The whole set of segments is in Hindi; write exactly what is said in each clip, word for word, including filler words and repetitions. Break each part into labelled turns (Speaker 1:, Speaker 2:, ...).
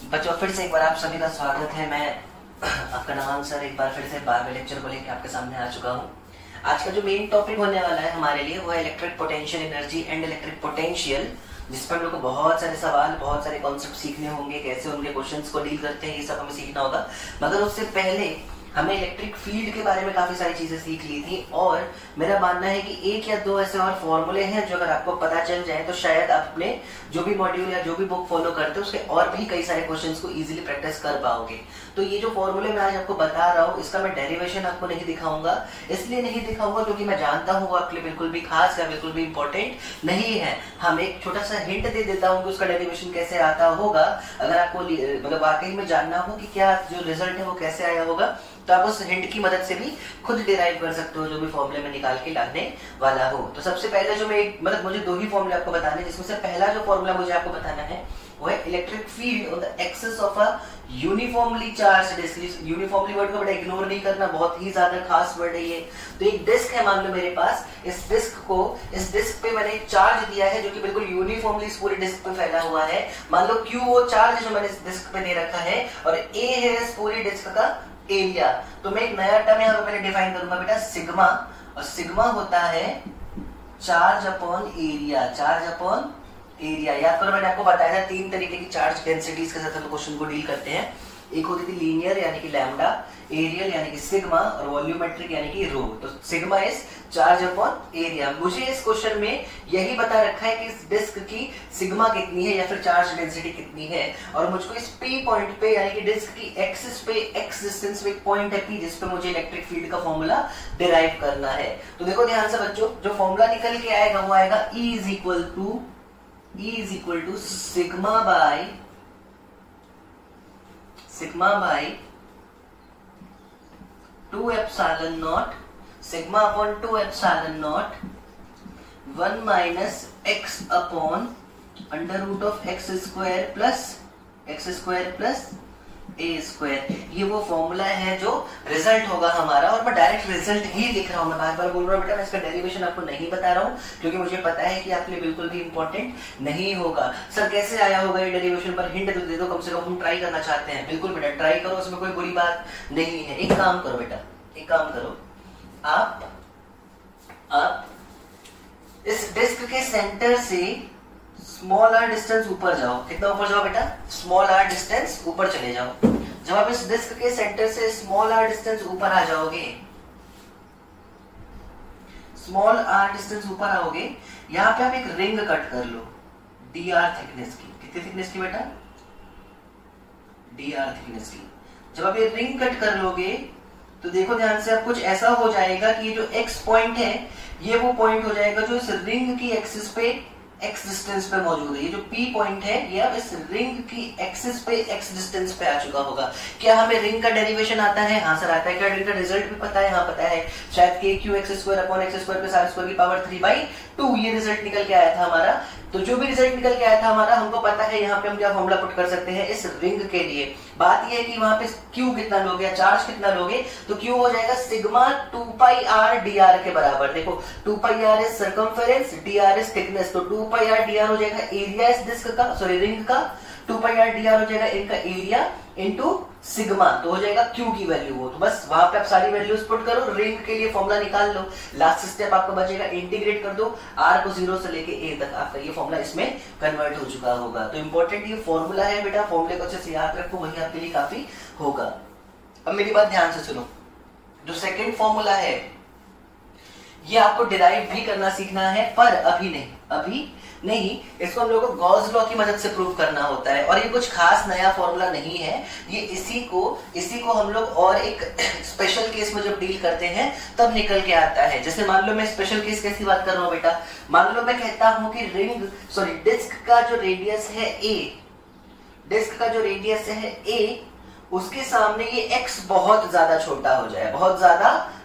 Speaker 1: बच्चों फिर से एक बार आप सभी का स्वागत है। मैं आपका नवांक सर एक बार फिर से बारहवें लेक्चर को लेकर आपके सामने आ चुका हूँ। आज का जो मेन टॉपिक होने वाला है हमारे लिए वो है electric potential energy and electric potential, जिस पर हम लोग को बहुत सारे सवाल, बहुत सारे कॉन्सेप्ट सीखने होंगे, कैसे उनके क्वेश्चंस को डील करते हैं, ये सब हमें सीखना होगा। मगर उससे पहले हमने इलेक्ट्रिक फील्ड के बारे में काफी सारी चीजें सीख ली थी और मेरा मानना है कि एक या दो ऐसे और फॉर्मूले हैं जो अगर आपको पता चल जाए तो शायद आप अपने जो भी मॉड्यूल या जो भी बुक फॉलो करते हो उसके और भी कई सारे क्वेश्चंस को इजीली प्रैक्टिस कर पाओगे। तो ये जो फॉर्मूले मैं आज आपको बता रहा हूँ इसका मैं डेरिवेशन आपको नहीं दिखाऊंगा, इसलिए नहीं दिखाऊंगा क्योंकि मैं जानता हूँ वो आपके लिए बिल्कुल भी खास या बिल्कुल भी इंपॉर्टेंट नहीं है। हम एक छोटा सा हिंट दे देता हूँ कि उसका डेरिवेशन कैसे आता होगा। अगर आपको मतलब वाकई में जानना हो कि क्या जो रिजल्ट है वो कैसे आया होगा तो आप उस हिंट की मदद से भी खुद डिराइव कर सकते हो जो भी फॉर्मूले में निकाल के लाने वाला हो। तो सबसे पहले जो मैं एक मतलब मुझे दो ही फॉर्मूले आपको बताने, जिसमें से पहला जो फॉर्मूला मुझे आपको बताना है वो है electric field on the axis of a uniformly charged disc. Uniformly word को बड़ा इग्नोर नहीं करना, बहुत ही ज्यादा खास वर्ड है ये। तो एक डिस्क है मान लो मेरे पास, इस डिस्क को इस डिस्क पे मैंने चार्ज दिया है जो कि बिल्कुल यूनिफॉर्मली इस पूरे डिस्क पे फैला हुआ है। मान लो क्यू वो चार्ज जो मैंने इस डिस्क पे दे रखा है और ए है इस पूरी डिस्क का एरिया। तो मैं एक नया टर्म यहाँ पे पहले डिफाइन करूंगा बेटा, सिग्मा। और सिग्मा होता है charge upon area, charge upon area. याद करो मैंने आपको बताया था तीन तरीके की चार्ज डेंसिटीज के साथ हम क्वेश्चन को डील करते हैं। एक होती थी लीनियर यानी कि लैम्डा, एरियल यानी कि सिग्मा और वॉल्यूमेट्रिक यानी कि रो। तो sigma is charge upon area. मुझे इस क्वेश्चन में यही बता रखा है कि इस डिस्क की सिग्मा कितनी है या फिर चार्ज डेंसिटी कितनी है और मुझको इस पी पॉइंट पे यानी कि डिस्क की एक्सिस पे एक्स डिस्टेंस पे एक पॉइंट है पी जिस पे मुझे इलेक्ट्रिक फील्ड का फॉर्मूला डिराइव करना है। तो देखो ध्यान से बच्चों, जो फॉर्मूला निकल के आएगा वो आएगा E is equal to E is equal to sigma by sigma by two epsilon naught, sigma upon two epsilon naught one minus x upon under root of x square plus x square plus a square. ये वो फॉर्मूला है जो रिजल्ट होगा हमारा और मैं डायरेक्ट रिजल्ट ही लिख रहा हूं। मैं बार बार बोल रहा हूं बेटा, मैं इसका डेरिवेशन आपको नहीं बता रहा हूं क्योंकि मुझे पता है कि आपके लिए बिल्कुल भी इंपॉर्टेंट नहीं होगा। सर कैसे आया होगा ये डेरिवेशन, पर हिंट तो दे दो, कम से कम हम ट्राई करना चाहते हैं। बिल्कुल बेटा ट्राई करो, उसमें कोई बुरी बात नहीं है। एक काम करो बेटा, एक काम करो, आप आप इस डिस्क के सेंटर से स्मॉल आर डिस्टेंस ऊपर जाओ। कितना ऊपर जाओ बेटा? स्मॉल आर डिस्टेंस ऊपर चले जाओ। जब आप इस डिस्क के सेंटर से स्मॉल आर डिस्टेंस ऊपर आ जाओगे, स्मॉल आर डिस्टेंस ऊपर आओगे, यहां पे आप एक रिंग कट कर लो डी आर थिकनेस की। कितनी थिकनेस की बेटा? डी आर थिकनेस की। जब आप ये रिंग कट कर लोगे तो देखो ध्यान से, अब कुछ ऐसा हो जाएगा कि ये जो एक्स पॉइंट है ये वो पॉइंट हो जाएगा जो इस रिंग की एक्सिस पे एक्स डिस्टेंस पे मौजूद है। ये जो पी पॉइंट है ये अब इस रिंग की एक्सिस पे एक्स डिस्टेंस पे आ चुका होगा। क्या हमें रिंग का डेरिवेशन आता है? हाँ सर आता है। क्या रिंग का रिजल्ट भी पता है? हाँ पता है। शायद k q x square upon x square plus r square की पावर थ्री बाई टू, ये रिजल्ट निकल के आया था हमारा। तो जो भी रिजल्ट निकल के आया था हमारा, हमको पता है यहाँ पे हम क्या फॉर्मूला पुट कर सकते हैं इस रिंग के लिए। बात यह है कि वहां पे क्यू कितना लोगे या चार्ज कितना लोगे, तो क्यू हो जाएगा sigma two pi r d r के बराबर। देखो two pi r is circumference, d r is thickness, तो two pi r d r हो जाएगा एरिया इस डिस्क का, सॉरी रिंग का। Two pi r d r हो जाएगा इनका एरिया इनटू सिग्मा, तो हो जाएगा क्यू की वैल्यू वो। तो बस वहां पे आप सारी वैल्यूज पुट करो, रिंग के लिए फॉर्मूला निकाल लो। लास्ट स्टेप आपका बचेगा, इंटीग्रेट कर दो आर को जीरो से लेके ए तक, आपका ये फॉर्मूला इसमें कन्वर्ट हो चुका होगा। तो इंपॉर्टेंट ये फॉर्मूला है बेटा, फॉर्मूले को अच्छे से याद रखो, वही आपके लिए काफी होगा। अब मेरी बात ध्यान से सुनो, जो सेकेंड फॉर्मूला है ये आपको डिराइव भी करना सीखना है, पर अभी नहीं, अभी नहीं। इसको हम लोगों को गॉस लॉ की मदद से प्रूव करना होता है और ये कुछ खास नया फॉर्मूला नहीं है। ये इसी को इसी को हम लोग और एक स्पेशल केस में जब डील करते हैं तब निकल के आता है। जैसे मान लो मैं स्पेशल केस कैसी बात कर रहा हूं बेटा, मान लो मैं कहता हूं कि रिंग सॉरी डिस्क का जो रेडियस है ए, डिस्क का जो रेडियस है ए, उसके सामने ये x बहुत ज्यादा छोटा हो जाए, बहुत ज्यादा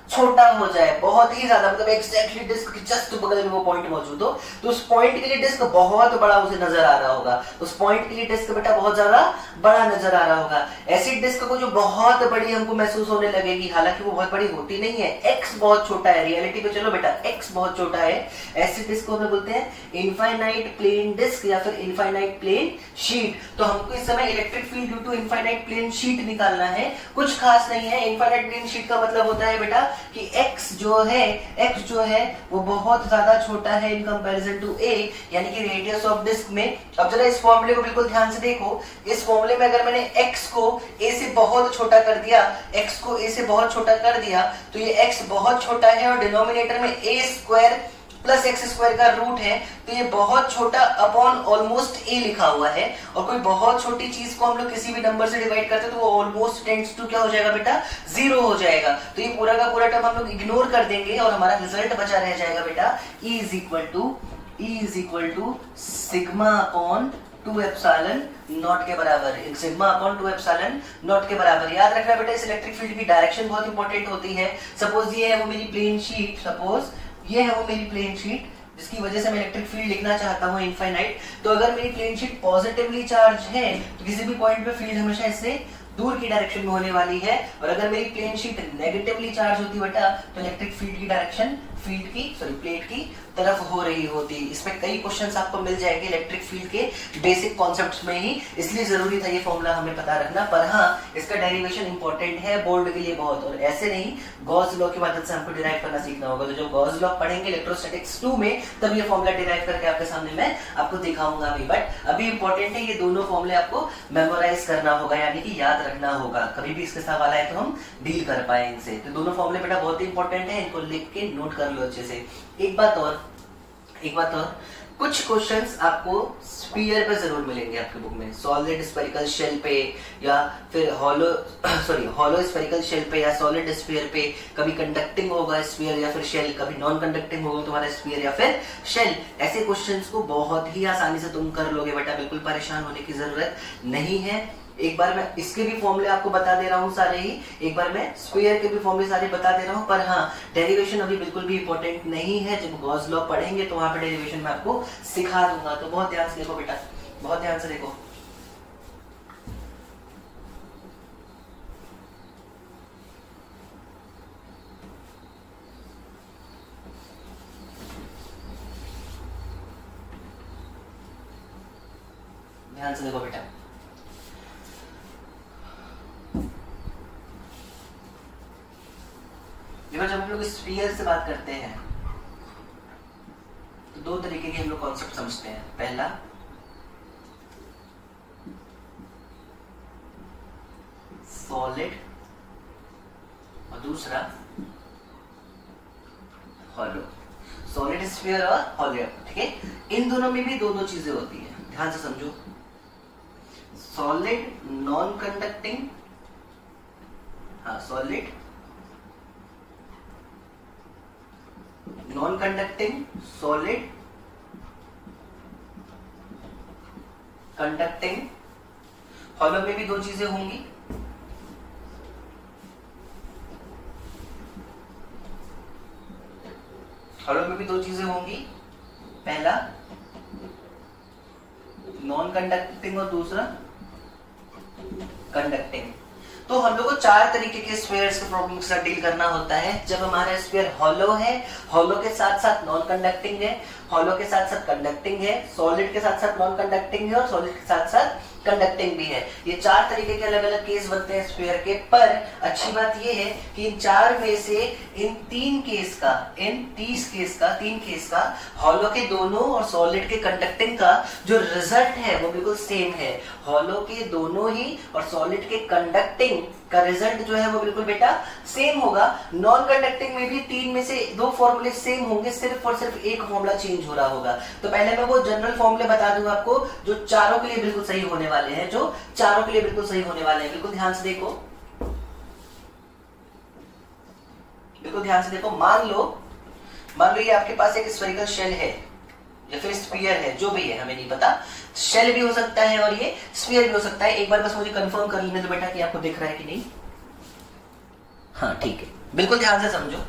Speaker 1: छोटा हो जाए, बहुत ही ज्यादा, मतलब एक्जैक्टली डिस्क के जस्ट बगल में वो पॉइंट मौजूद हो, तो उस पॉइंट के लिए डिस्क बहुत बड़ा उसे नजर आ रहा होगा, उस पॉइंट के लिए डिस्क बेटा बहुत ज्यादा बड़ा नजर आ रहा होगा। ऐसी डिस्क को जो बहुत बड़ी हमको महसूस होने लगेगी, हालांकि वो बहुत बड़ी होती नहीं है, एक्स बहुत छोटा है, रियलिटी पे चलो बेटा एक्स बहुत छोटा है, ऐसी डिस्क को हम बोलते हैं इनफाइनाइट प्लेन डिस्क या फिर इनफाइनाइट प्लेन शीट। तो हमको इस समय electric field due to infinite plane sheet निकालना है, कुछ खास नहीं है। इनफाइनाइट प्लेन शीट का मतलब होता है बेटा कि x जो है x जो है वो बहुत ज्यादा छोटा है इन कंपैरिजन टू a, यानी कि रेडियस ऑफ डिस्क में। अब जरा इस फॉर्मूले को बिल्कुल ध्यान से देखो, इस फॉर्मूले में अगर मैंने x को a से बहुत छोटा कर दिया, x को a से बहुत छोटा कर दिया, तो ये x बहुत छोटा है और डिनोमिनेटर में a square plus x square का रूट है, तो ये बहुत छोटा अपॉन ऑलमोस्ट ए लिखा हुआ है। और कोई बहुत छोटी चीज को हम लोग किसी भी नंबर से डिवाइड करते हैं तो वो ऑलमोस्ट टेंड्स टू क्या हो जाएगा बेटा, जीरो हो जाएगा। तो ये पूरा का पूरा टर्म हम लोग इग्नोर कर देंगे और हमारा रिजल्ट बचा रह जाएगा बेटा E is equal to E is equal to sigma upon two epsilon naught के बराबर, sigma upon two epsilon naught के बराबर। याद रखना बेटा इस इलेक्ट्रिक फील्ड की डायरेक्शन बहुत इंपॉर्टेंट होती है। सपोज ये है वो मेरी प्लेन शीट, सपोज ये है वो मेरी प्लेन शीट जिसकी वजह से मैं इलेक्ट्रिक फील्ड लिखना चाहता हूँ इनफाइनाइट। तो अगर मेरी प्लेन शीट पॉजिटिवली चार्ज है तो किसी भी पॉइंट पे फील्ड हमेशा इससे दूर की डायरेक्शन में होने वाली है, और अगर मेरी प्लेन शीट नेगेटिवली चार्ज होती बेटा तो इलेक्ट्रिक फील्ड की डायरेक्शन फील्ड की सॉरी प्लेट की तरफ हो रही होती। इसमें कई क्वेश्चंस आपको मिल जाएंगे इलेक्ट्रिक फील्ड के बेसिक कॉन्सेप्ट्स में ही, इसलिए जरूरी था ये फॉर्मूला हमें पता रखना। पर हाँ इसका डेरिवेशन इंपॉर्टेंट है बोर्ड के लिए बहुत, और ऐसे नहीं गॉस लॉ की मदद से हमको डिराइव करना सीखना होगा। तो जब गॉस लॉ पढ़ेंगे इलेक्ट्रोस्टैटिक्स टू में तब ये फॉर्मूला डिराइव करके आपके सामने मैं आपको दिखाऊंगा अभी। बट अभी इंपॉर्टेंट है ये दोनों फॉर्मूले आपको मेमोराइज करना होगा, यानी कि याद रखना होगा, कभी भी इसके सवाल आए तो हम डील कर पाए इनसे। तो दोनों फॉर्मूले बेटा बहुत ही इंपॉर्टेंट है, इनको लिख के नोट कर लो अच्छे से। एक बात और एक बात और कुछ क्वेश्चंस आपको स्फीयर पे जरूर मिलेंगे आपके बुक में, सॉलिड स्फेरिकल शेल पे या फिर hollow sorry hollow spherical shell पे या सॉलिड स्फीयर पे। कभी कंडक्टिंग होगा स्फीयर या फिर शेल, कभी नॉन कंडक्टिंग होगा तुम्हारा स्फीयर या फिर शेल। ऐसे क्वेश्चंस को बहुत ही आसानी से तुम कर लोगे बेटा, बिल्कुल परेशान होने की जरूरत नहीं है। एक बार मैं इसके भी फॉर्मूले आपको बता दे रहा हूँ सारे ही, एक बार मैं स्क्वायर के भी फॉर्मूले सारे बता दे रहा हूँ। पर हाँ डेरिवेशन अभी बिल्कुल भी इंपॉर्टेंट नहीं है, जब गॉस लॉ पढ़ेंगे तो वहां पे डेरिवेशन मैं आपको सिखा दूंगा। तो बहुत ध्यान से देखो बेटा, बहुत ध्यान से देखो। ध्यान से देखो बेटा, देखो जब हम लोग स्फीयर से बात करते हैं तो दो तरीके के हम लोग कॉन्सेप्ट समझते हैं। पहला सॉलिड और दूसरा हॉलो। सॉलिड स्फीयर और हॉलो, ठीक है। इन दोनों में भी दो दो चीजें होती हैं, ध्यान से समझो। सॉलिड नॉन कंडक्टिंग, हाँ solid non conducting, solid conducting. Hollow में भी दो चीजें होंगी, हॉलो में भी दो चीजें होंगी। पहला नॉन कंडक्टिंग और दूसरा कंडक्टिंग। तो हम लोग को चार तरीके के स्फीयर्स के प्रॉब्लम के साथ डील करना होता है। जब हमारा स्फीयर हॉलो है, हॉलो के साथ साथ नॉन कंडक्टिंग है, हॉलो के साथ साथ कंडक्टिंग है, सॉलिड के साथ साथ नॉन कंडक्टिंग है और सॉलिड के साथ साथ कंडक्टिंग भी है। ये चार तरीके के अलग अलग केस बनते हैं स्फीयर के। पर अच्छी बात ये है कि इन चार में से इन तीन केस का, इन तीस केस का, तीन केस का हॉलो के दोनों और सॉलिड के कंडक्टिंग का जो रिजल्ट है वो बिल्कुल सेम है। हॉलो के दोनों ही और सॉलिड के कंडक्टिंग का रिजल्ट जो है वो बिल्कुल बेटा सेम होगा। नॉन कंडक्टिंग में भी तीन में से दो फॉर्मूले सेम होंगे, सिर्फ और सिर्फ एक फॉर्मूला चेंज हो रहा होगा। तो पहले मैं वो जनरल फॉर्मूले बता दूंगा आपको जो चारों के लिए बिल्कुल सही होने वाले हैं, जो चारों के लिए बिल्कुल सही होने वाले हैं। बिल्कुल ध्यान से देखो, बिल्कुल ध्यान से देखो। मान लो मान लो ये आपके पास एक स्फेरिकल शेल है या फिर स्फीयर है, जो भी है हमें नहीं पता, शेल भी हो सकता है और ये स्फीयर भी हो सकता है। एक बार बस मुझे कंफर्म कर लेने दो बेटा कि आपको दिख रहा है कि नहीं। हाँ ठीक है, बिल्कुल ध्यान से समझो।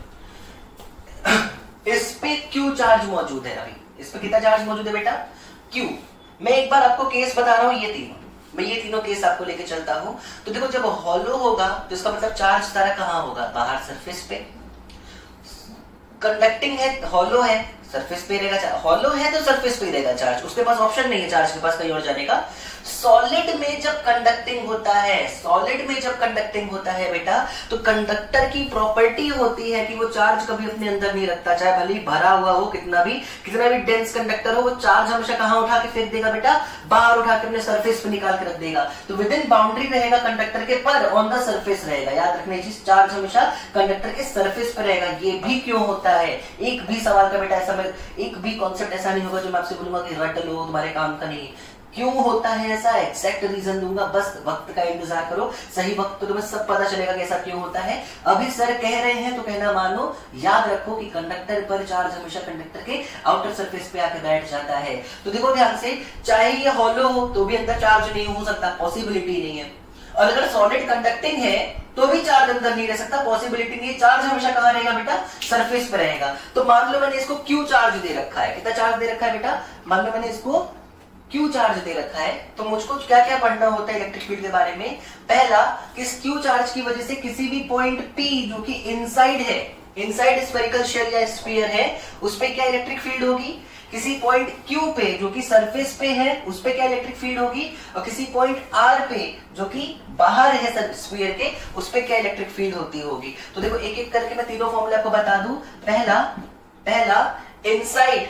Speaker 1: इस पे क्यू चार्ज मौजूद है, अभी इस पे कितना चार्ज मौजूद है बेटा, क्यू। मैं एक बार आपको केस बता रहा हूं, ये तीनों, मैं ये तीनों केस आपको लेके चलता हूं। तो देखो जब हॉलो होगा तो इसका मतलब चार्ज सारा कहां होगा, बाहर सरफेस पे। कंडक्टिंग है, हॉलो है, सरफेस पे रहेगा, हॉलो है तो सरफेस पे रहेगा चार्ज, उसके पास ऑप्शन नहीं है चार्ज के पास कहीं और जाने का। सॉलिड में जब कंडक्टिंग होता है, सॉलिड में जब कंडक्टिंग होता है बेटा, तो कंडक्टर की प्रॉपर्टी होती है कि वो चार्ज कभी अपने अंदर नहीं रखता, चाहे भले ही भरा हुआ हो, कितना भी कितना भी डेंस कंडक्टर हो, वो चार्ज हमेशा कहां उठा के फेंक देगा बेटा, बाहर उठा के अपने सरफेस पे निकाल के रख देगा। तो विद इन बाउंड्री रहेगा कंडक्टर के, पर ऑन द सरफेस रहेगा। याद रखना चीज, चार्ज हमेशा कंडक्टर के सरफेस पर रहेगा। ये भी क्यों होता है, एक भी सवाल का बेटा ऐसा, एक भी कॉन्सेप्ट ऐसा नहीं होगा जो मैं आपसे बोलूंगा कि रट लो, तुम्हारे काम का नहीं। क्यों होता है ऐसा, एग्जैक्ट रीजन दूंगा, बस वक्त का इंतजार करो, सही वक्त तो तुम्हें सब पता चलेगा कि ऐसा क्यों होता है। अभी सर कह रहे हैं तो कहना मानो, याद रखो कि कंडक्टर पर चार्ज हमेशा कंडक्टर के आउटर सरफेस पे आके बैठ जाता है। तो देखो ध्यान से, चाहे ये हॉलो हो तो भी अंदर चार्ज नहीं हो सकता, पॉसिबिलिटी नहीं है। और अगर सॉलिड कंडक्टिंग है तो भी चार्ज अंदर नहीं रह सकता, पॉसिबिलिटी नहीं है। चार्ज हमेशा कहां रहेगा बेटा, सरफेस पे रहेगा। तो मान लो मैंने इसको क्यू चार्ज दे रखा है, कितना चार्ज दे रखा है बेटा, मान लो मैंने इसको क्यू चार्ज दे रखा है। तो मुझको क्या क्या पढ़ना होता है इलेक्ट्रिक फील्ड के बारे में। पहला, किस क्यू चार्ज की वजह से किसी भी पॉइंट पी जो कि इनसाइड है, इनसाइड स्फेरिकल शेल या स्फीयर है, उस पे क्या इलेक्ट्रिक फील्ड होगी। किसी पॉइंट क्यू पे जो कि सरफेस पे है, उस पे क्या इलेक्ट्रिक फील्ड होगी। और किसी पॉइंट आर पे जो कि बाहर है स्फीयर के, उस पे क्या इलेक्ट्रिक फील्ड होती होगी। तो देखो एक एक करके मैं तीनों फॉर्मूले आपको बता दूं। पहला पहला इनसाइड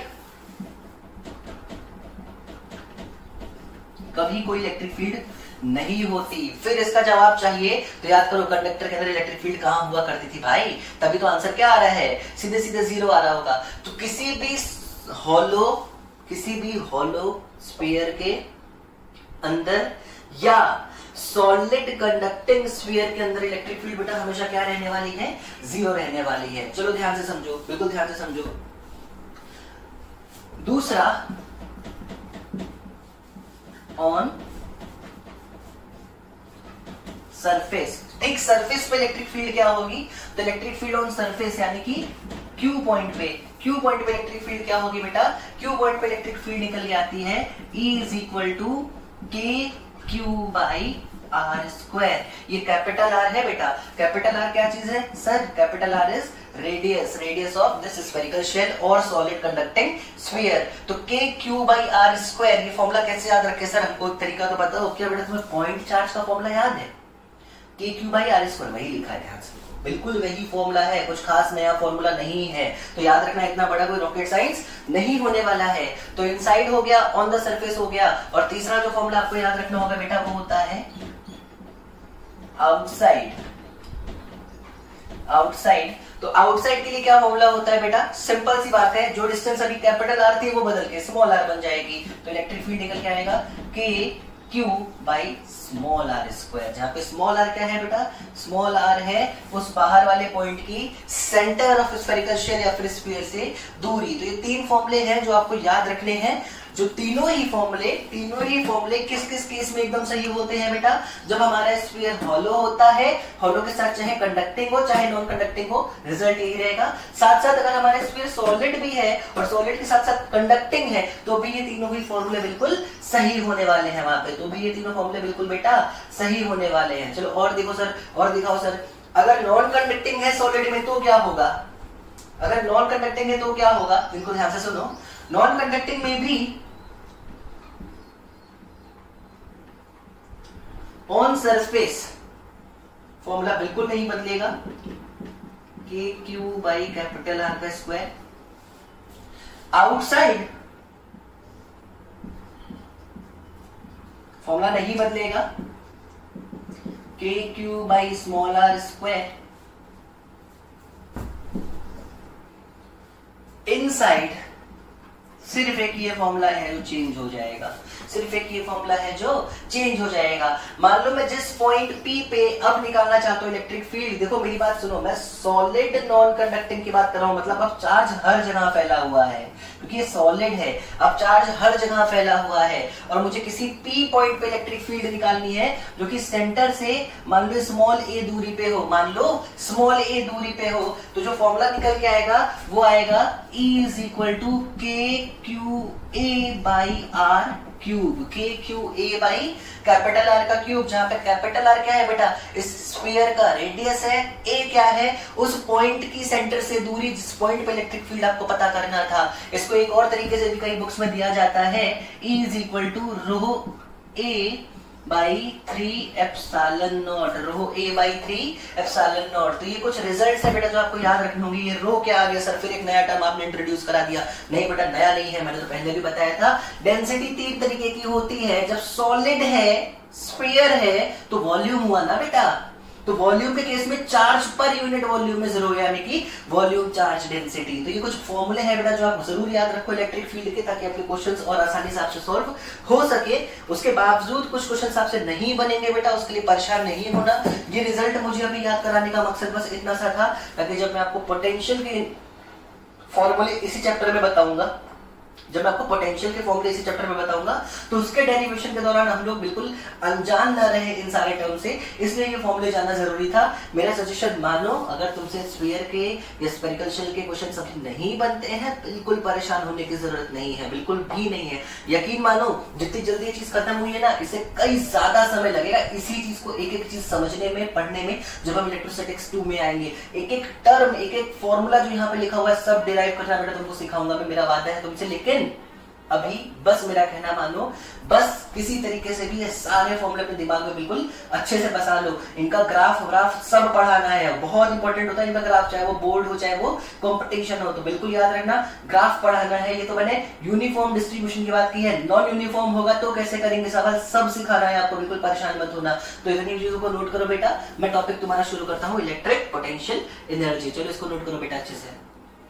Speaker 1: कभी कोई इलेक्ट्रिक फील्ड नहीं होती। फिर इसका जवाब चाहिए तो याद करो, कंडक्टर के अंदर इलेक्ट्रिक फील्ड कहां हुआ करती थी भाई, तभी तो आंसर क्या आ रहा है, सीधे सीधे जीरो आ रहा होगा। तो किसी भी हॉलो किसी भी हॉलो स्फीयर के अंदर या सॉलिड कंडक्टिंग स्फीयर के अंदर इलेक्ट्रिक फील्ड बेटा हमेशा क्या रहने वाली है, जीरो रहने वाली है। चलो ध्यान से समझो, बिल्कुल ध्यान से समझो। दूसरा, ऑन सरफेस, एक सरफेस पे इलेक्ट्रिक फील्ड क्या होगी, तो इलेक्ट्रिक फील्ड ऑन सरफेस यानी कि क्यू पॉइंट पे, क्यू पॉइंट पे इलेक्ट्रिक फील्ड क्या होगी बेटा, क्यू पॉइंट पे इलेक्ट्रिक फील्ड निकल के आती है E is equal to k q by r square. ये कैपिटल आर है बेटा, कैपिटल आर क्या चीज है sir, capital r is radius, radius of this spherical shell और सॉलिड कंडक्टिंग स्फीयर। तो k q by r square, ये फॉर्मूला कैसे याद रखे सर, हमको एक तरीका तो बताओ। क्या बेटा तुम्हें पॉइंट चार्ज का फॉर्मूला याद है, k q by r square, वही लिखा है ध्यान से, बिल्कुल वही फॉर्मूला है, कुछ खास नया फॉर्मूला नहीं है। तो याद रखना, इतना बड़ा कोई रॉकेट साइंस नहीं होने वाला है। तो इनसाइड हो गया, ऑन द सरफेस हो गया, और तीसरा जो फॉर्मूला आपको याद रखना होगा बेटा वो होता है आउटसाइड। आउटसाइड, तो आउटसाइड के लिए क्या फॉर्मूला होता है बेटा, सिंपल सी बात है, जो डिस्टेंस अभी कैपिटल आर थी वो बदल के स्मॉल आर बन जाएगी, तो इलेक्ट्रिक फील्ड निकल के आएगा k q by small r square. जहां पे स्मॉल आर क्या है बेटा, स्मॉल आर है उस बाहर वाले पॉइंट की सेंटर ऑफ स्फेरिकल शेल या फिर स्फीयर से दूरी। तो ये तीन फॉर्मूले हैं जो आपको याद रखने हैं, जो तीनों ही फॉर्मूले तीनों ही फॉर्मूले किस किस केस में एकदम सही होते हैं बेटा, जब हमारा स्फीयर हॉलो होता है, हॉलो के साथ चाहे कंडक्टिंग हो चाहे नॉन कंडक्टिंग हो, रिजल्ट यही रहेगा। साथ साथ अगर हमारा स्फीयर सॉलिड भी है और सॉलिड के साथ साथ कंडक्टिंग है, तो भी ये तीनों ही फॉर्मूले बिल्कुल सही होने वाले हैं वहां पे, तो भी ये तीनों फॉर्मूले बिल्कुल बेटा सही होने वाले हैं। चलो और देखो सर, और दिखाओ सर, अगर नॉन कंडक्टिंग है सॉलिड में तो क्या होगा, अगर नॉन कंडक्टिंग है तो क्या होगा, बिल्कुल ध्यान से सुनो। नॉन कंडक्टिंग में भी ऑन सरफेस फॉर्मूला बिल्कुल नहीं बदलेगा, k q by capital r का स्क्वायर। आउटसाइड फॉर्मूला नहीं बदलेगा, k q by small r square. Inside सिर्फ एक ये फॉर्मूला है जो चेंज हो जाएगा, सिर्फ एक ये फॉर्मूला है जो चेंज हो जाएगा। मान लो मैं जिस पॉइंट P पे अब निकालना चाहता हूँ इलेक्ट्रिक फील्ड, देखो मेरी बात सुनो, मैं सॉलिड नॉन कंडक्टिंग की बात कर रहा हूँ, मतलब अब चार्ज हर जगह फैला हुआ है क्योंकि ये सॉलिड है, अब चार्ज हर जगह फैला हुआ है और मुझे किसी P पॉइंट पे इलेक्ट्रिक फील्ड निकालनी है जो कि सेंटर से मान लो स्मॉल a दूरी पे हो, मान लो स्मॉल a दूरी पे हो, तो जो फॉर्मूला निकल के आएगा वो आएगा E is equal to k q a by r cube, k q a by capital r का क्यूब, जहां पे कैपिटल आर क्या है बेटा, इस स्फीयर का रेडियस है, ए क्या है, उस पॉइंट की सेंटर से दूरी जिस पॉइंट पे इलेक्ट्रिक फील्ड आपको पता करना था। इसको एक और तरीके से भी कई बुक्स में दिया जाता है, E is equal to rho a by three epsilon naught, rho a by three epsilon naught. तो ये कुछ रिजल्ट्स है बेटा जो आपको याद रखने होंगे। ये रो क्या आ गया सर, फिर एक नया टर्म आपने इंट्रोड्यूस करा दिया, नहीं बेटा नया नहीं है, मैंने तो पहले भी बताया था। डेंसिटी तीन तरीके की होती है, जब सॉलिड है, स्फीयर है, तो वॉल्यूम हुआ ना बेटा, तो वॉल्यूम के केस में चार्ज पर यूनिट वॉल्यूम में जीरो, यानी कि वॉल्यूम चार्ज डेंसिटी। तो ये कुछ फॉर्मूले हैं बेटा जो आप जरूर याद रखो इलेक्ट्रिक फील्ड के, ताकि आपके क्वेश्चंस और आसानी से आपसे सॉल्व हो सके। उसके बावजूद कुछ क्वेश्चंस आपसे नहीं बनेंगे बेटा, उसके लिए परेशान नहीं होना। ये रिजल्ट मुझे अभी याद कराने का मकसद बस इतना सा था, ताकि जब मैं आपको पोटेंशियल के फॉर्मूले इसी चैप्टर में बताऊंगा, जब मैं आपको पोटेंशियल के फॉर्मूले इसी चैप्टर में बताऊंगा, तो उसके डेरिवेशन के दौरान हम लोग बिल्कुल अनजान न रहे इन सारे टर्म से, इसलिए ये फॉर्मूले जानना जरूरी था। मेरा सजेशन मानो, अगर तुमसे स्फीयर के या स्फेरिकल शेल के क्वेश्चन समझ नहीं बनते हैं, बिल्कुल परेशान होने की जरूरत नहीं है, बिल्कुल भी नहीं है। यकीन मानो जितनी जल्दी ये चीज खत्म हुई है ना, इसे कई ज्यादा समय लगेगा इसी चीज को एक एक चीज समझने में, पढ़ने में। जब हम इलेक्ट्रोस्टैटिक्स टू में आएंगे, एक एक टर्म, एक एक फॉर्मूला जो यहाँ पे लिखा हुआ है सब डिराइव करना बेटा तुमको सिखाऊंगा मैं, मेरा वादा है तुमसे। लेकिन अभी बस मेरा कहना मानो, बस किसी तरीके से भी ये सारे फॉर्मूले अपने दिमाग में बिल्कुल अच्छे से बसा लो। इनका ग्राफ व्राफ सब पढ़ाना है, बहुत इंपॉर्टेंट होता है इनका ग्राफ, चाहे वो बोर्ड हो चाहे वो कंपटीशन हो, तो बिल्कुल याद रखना ग्राफ पढ़ाना है। ये तो मैंने यूनिफॉर्म डिस्ट्रीब्यूशन की बात की है, नॉन यूनिफॉर्म होगा तो कैसे करेंगे सवाल, सब सिखाना है आपको, बिल्कुल परेशान मत होना। तो इतनी चीजों को नोट करो बेटा। मैं टॉपिक तुम्हारा शुरू करता हूँ, इलेक्ट्रिक पोटेंशियल एनर्जी। चलो इसको नोट करो बेटा अच्छे से।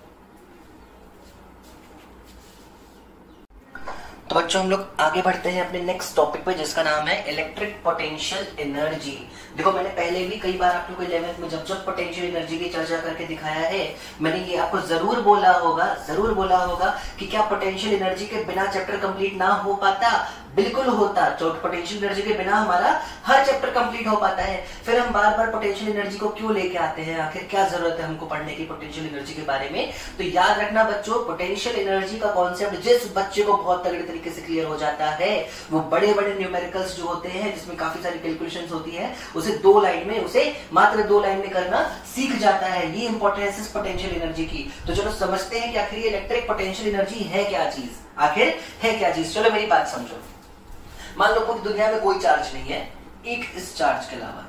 Speaker 1: तो बच्चों हम लोग आगे बढ़ते हैं अपने नेक्स्ट टॉपिक पे, जिसका नाम है इलेक्ट्रिक पोटेंशियल एनर्जी। देखो मैंने पहले भी कई बार आप लोग को इलेवेंथ में जब जब पोटेंशियल एनर्जी की चर्चा करके दिखाया है, मैंने ये आपको जरूर बोला होगा, जरूर बोला होगा कि क्या पोटेंशियल एनर्जी के बिना चैप्टर कंप्लीट ना हो पाता, बिल्कुल होता। तो पोटेंशियल एनर्जी के बिना हमारा हर चैप्टर कंप्लीट हो पाता है। फिर हम बार बार पोटेंशियल एनर्जी को क्यों लेके आते हैं, आखिर क्या जरूरत है हमको पढ़ने की पोटेंशियल एनर्जी के बारे में। तो याद रखना बच्चों, पोटेंशियल एनर्जी का कॉन्सेप्ट जिस बच्चे को बहुत तगड़े तरीके से क्लियर हो जाता है, वो बड़े बड़े न्यूमेरिकल्स जो होते हैं जिसमें काफी सारी कैलकुलेशंस होती है, उसे दो लाइन में, उसे मात्र दो लाइन में करना सीख जाता है। ये इंपॉर्टेंस है पोटेंशियल एनर्जी की। तो चलो समझते हैं कि आखिर ये इलेक्ट्रिक पोटेंशियल एनर्जी है क्या चीज, आखिर है क्या चीज। चलो मेरी बात समझो। मान लो पूरी दुनिया में कोई चार्ज नहीं है, एक इस चार्ज के अलावा,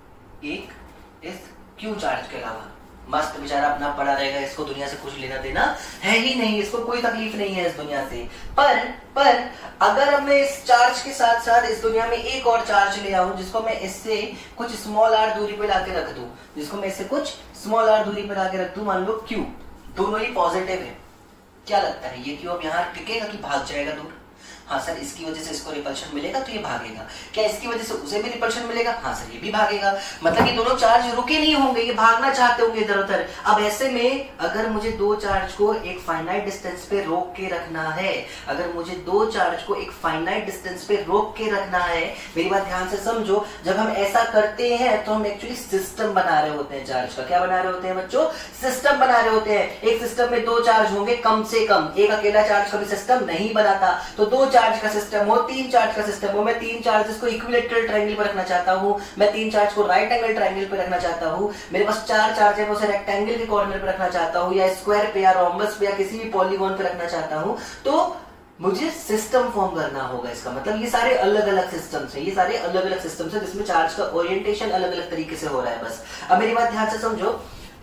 Speaker 1: एक इस क्यू चार्ज के अलावा। मस्त बेचारा अपना पड़ा रहेगा, इसको दुनिया से कुछ लेना देना है ही नहीं, इसको कोई तकलीफ नहीं है इस दुनिया से। पर पर अगर मैं इस चार्ज के साथ साथ इस दुनिया में एक और चार्ज ले आऊं, जिसको मैं इससे कुछ स्मॉल आर दूरी पे लाके रख दूं, जिसको मैं इससे कुछ स्मॉल आर दूरी पे लाके रख दूं, मान लो क्यू, दोनों ही पॉजिटिव है, क्या लगता है ये क्यू अब यहाँ टिकेगा कि भाग जाएगा दूर? हाँ सर, इसकी वजह से इसको रिपल्शन मिलेगा तो ये भागेगा। क्या इसकी वजह से उसे भी रिपल्शन मिलेगा? हाँ सर, ये भी भागेगा। मतलब ये दोनों चार्ज रुके नहीं होंगे, ये भागना चाहते होंगे इधर उधर। अब ऐसे में अगर मुझे दो चार्ज को एक फाइनाइट डिस्टेंस पे रोक के रखना है, अगर मुझे दो चार्ज को एक फाइनाइट डिस्टेंस पे रोक के रखना है, मेरी बात ध्यान से समझो, जब हम ऐसा करते हैं तो हम एक्चुअली सिस्टम बना रहे होते हैं चार्ज का। क्या बना रहे होते हैं बच्चों? सिस्टम बना रहे होते हैं। एक सिस्टम में दो चार्ज होंगे कम से कम, एक अकेला चार्ज कभी सिस्टम नहीं बनाता। तो दो चार्ज का सिस्टम हो, तीन चार्ज का सिस्टम हो, मैं तीन चार्जेस को इक्विलेटरल ट्रायंगल पर रखना चाहता हूं, मैं तीन चार्ज को राइट एंगल ट्रायंगल पर रखना चाहता हूं, मेरे पास चार चार्ज है, मैं उसे रेक्टेंगल के कॉर्नर पर रखना चाहता हूं, या स्क्वायर पे या रोम्बस पे या किसी भी पॉलीगॉन पे रखना चाहता हूं, तो मुझे सिस्टम फॉर्म करना होगा। इसका मतलब ये सारे अलग अलग सिस्टम्स हैं, ये सारे अलग अलग सिस्टम्स हैं जिसमें चार्ज का ओरिएंटेशन अलग अलग तरीके से हो रहा है। बस अब मेरी बात ध्यान से समझो।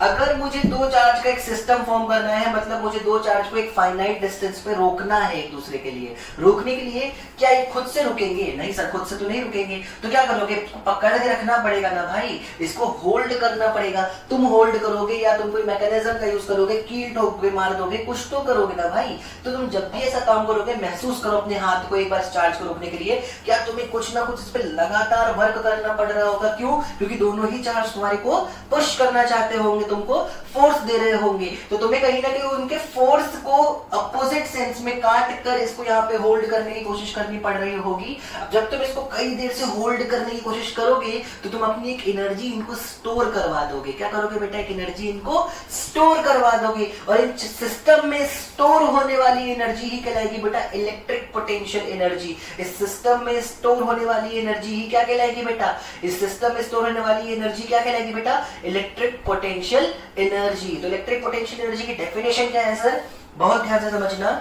Speaker 1: अगर मुझे दो चार्ज का एक सिस्टम फॉर्म करना है, मतलब मुझे दो चार्ज को एक फाइनाइट डिस्टेंस पे रोकना है एक दूसरे के लिए, रोकने के लिए क्या ये खुद से रुकेंगे? नहीं सर, खुद से तो नहीं रुकेंगे। तो क्या करोगे? पकड़ के रखना पड़ेगा ना भाई, इसको होल्ड करना पड़ेगा। तुम होल्ड करोगे या तुम कोई मैकेनिज्म का यूज करोगे, कील ठोक के मार दोगे, कुछ तो करोगे ना भाई। तो तुम जब भी ऐसा काम करोगे, महसूस करो अपने हाथ को एक बार चार्ज को रोकने के लिए, क्या तुम्हें कुछ ना कुछ इस पर लगातार वर्क करना पड़ रहा होगा। क्यों? क्योंकि दोनों ही चार्ज तुम्हारे को पुश करना चाहते होंगे, तुमको फोर्स दे रहे होंगे। तो तुम्हें कहीं ना कहीं उनके फोर्स को अपोजिट सेंस में काट कर इसको यहाँ पे होल्ड करने की कोशिश करनी पड़ रही होगी। जब तुम इसको कई देर से होल्ड करने की कोशिश करोगे तो तुम अपनी एक एनर्जी इनको स्टोर करवा दोगे। क्या करोगे बेटा? एक एनर्जी इनको स्टोर करवा दोगे, और इन सिस्टम में स्टोर होने वाली एनर्जी ही कहलाएगी बेटा इलेक्ट्रिक पोटेंशियल एनर्जी। इस सिस्टम में स्टोर होने वाली एनर्जी ही क्या कहलाएगी बेटा? इस सिस्टम में स्टोर होने वाली एनर्जी क्या कहलाएगी बेटा? Electric potential energy. तो इलेक्ट्रिक पोटेंशियल एनर्जी की डेफिनेशन क्या है सर? बहुत ध्यान से समझना।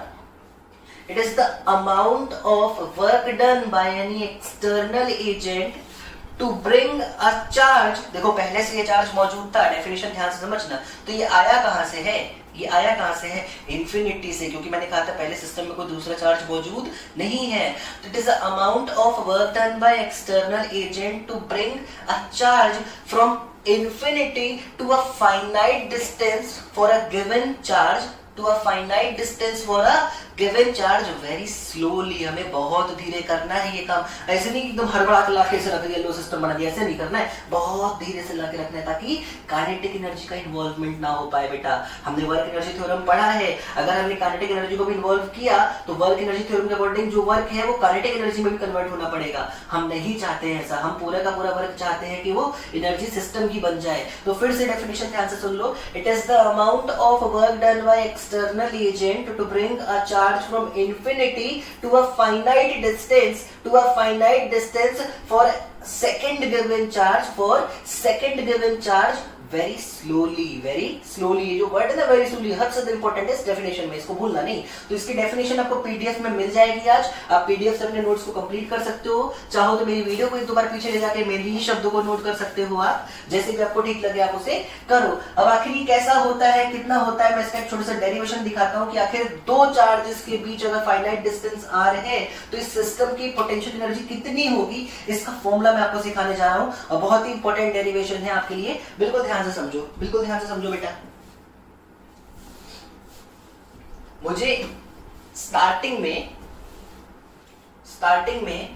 Speaker 1: It is the amount of work done by any external agent to bring a charge. देखो पहले से ये चार्ज मौजूद था, डेफिनेशन ध्यान से समझना। तो ये आया कहां से है? ये आया कहां से है? इन्फिनिटी से, क्योंकि मैंने कहा था पहले सिस्टम में कोई दूसरा चार्ज मौजूद नहीं है। तो it is the amount of work done by external agent to bring a charge from infinity to a finite distance for a given charge to a finite distance for a given charge very slowly। हमें बहुत धीरे करना है ये काम। ऐसे नहीं एकदम हड़बड़ा के लाके से रख दिया, लो सिस्टम बना दिया, ऐसे नहीं करना है। बहुत धीरे से लाके रखना है ताकि काइनेटिक एनर्जी का इन्वॉल्वमेंट ना हो पाए बेटा। हमने वर्क एनर्जी थ्योरम पढ़ा है, अगर हमने काइनेटिक एनर्जी को भी इन्वॉल्व किया तो वर्क एनर्जी थ्योरम के अकॉर्डिंग जो वर्क है वो काइनेटिक एनर्जी में भी कन्वर्ट होना पड़ेगा। हम नहीं चाहते हैं ऐसा, हम पूरा का पूरा वर्क चाहते हैं कि वो एनर्जी सिस्टम की बन जाए। तो फिर से डेफिनेशन ध्यान से सुन लो। It is the amount of work done by external agent to bring a charge from infinity to a finite distance to a finite distance for second given charge for second given charge very slowly very slowly। ये जो वर्ड है ना very slowly, हद से इंपॉर्टेंट है इस डेफिनेशन में, इसको भूलना नहीं। तो इसकी डेफिनेशन आपको पीडीएफ में मिल जाएगी आज। आप पीडीएफ से अपने नोट्स को कंप्लीट कर सकते हो। चाहो तो मेरी वीडियो को एक दो बार पीछे ले जाके मेरी ही शब्दों को नोट कर सकते हो आप, जैसे भी आपको ठीक लगे आप उसे करो। अब आखिर ये कैसा होता है, कितना होता है, मैं इसका एक छोटा सा डेरिवेशन दिखाता हूँ कि आखिर दो चार्जेस के बीच अगर फाइनाइट डिस्टेंस आर है तो इस सिस्टम की पोटेंशियल एनर्जी कितनी होगी, इसका फॉर्मूला मैं आपको सिखाने जा रहा हूँ। और बहुत ही इंपॉर्टेंट डेरिवेशन है आपके लिए, बिल्कुल ध्यान से समझो, बिल्कुल ध्यान से समझो बेटा। मुझे स्टार्टिंग में स्टार्टिंग में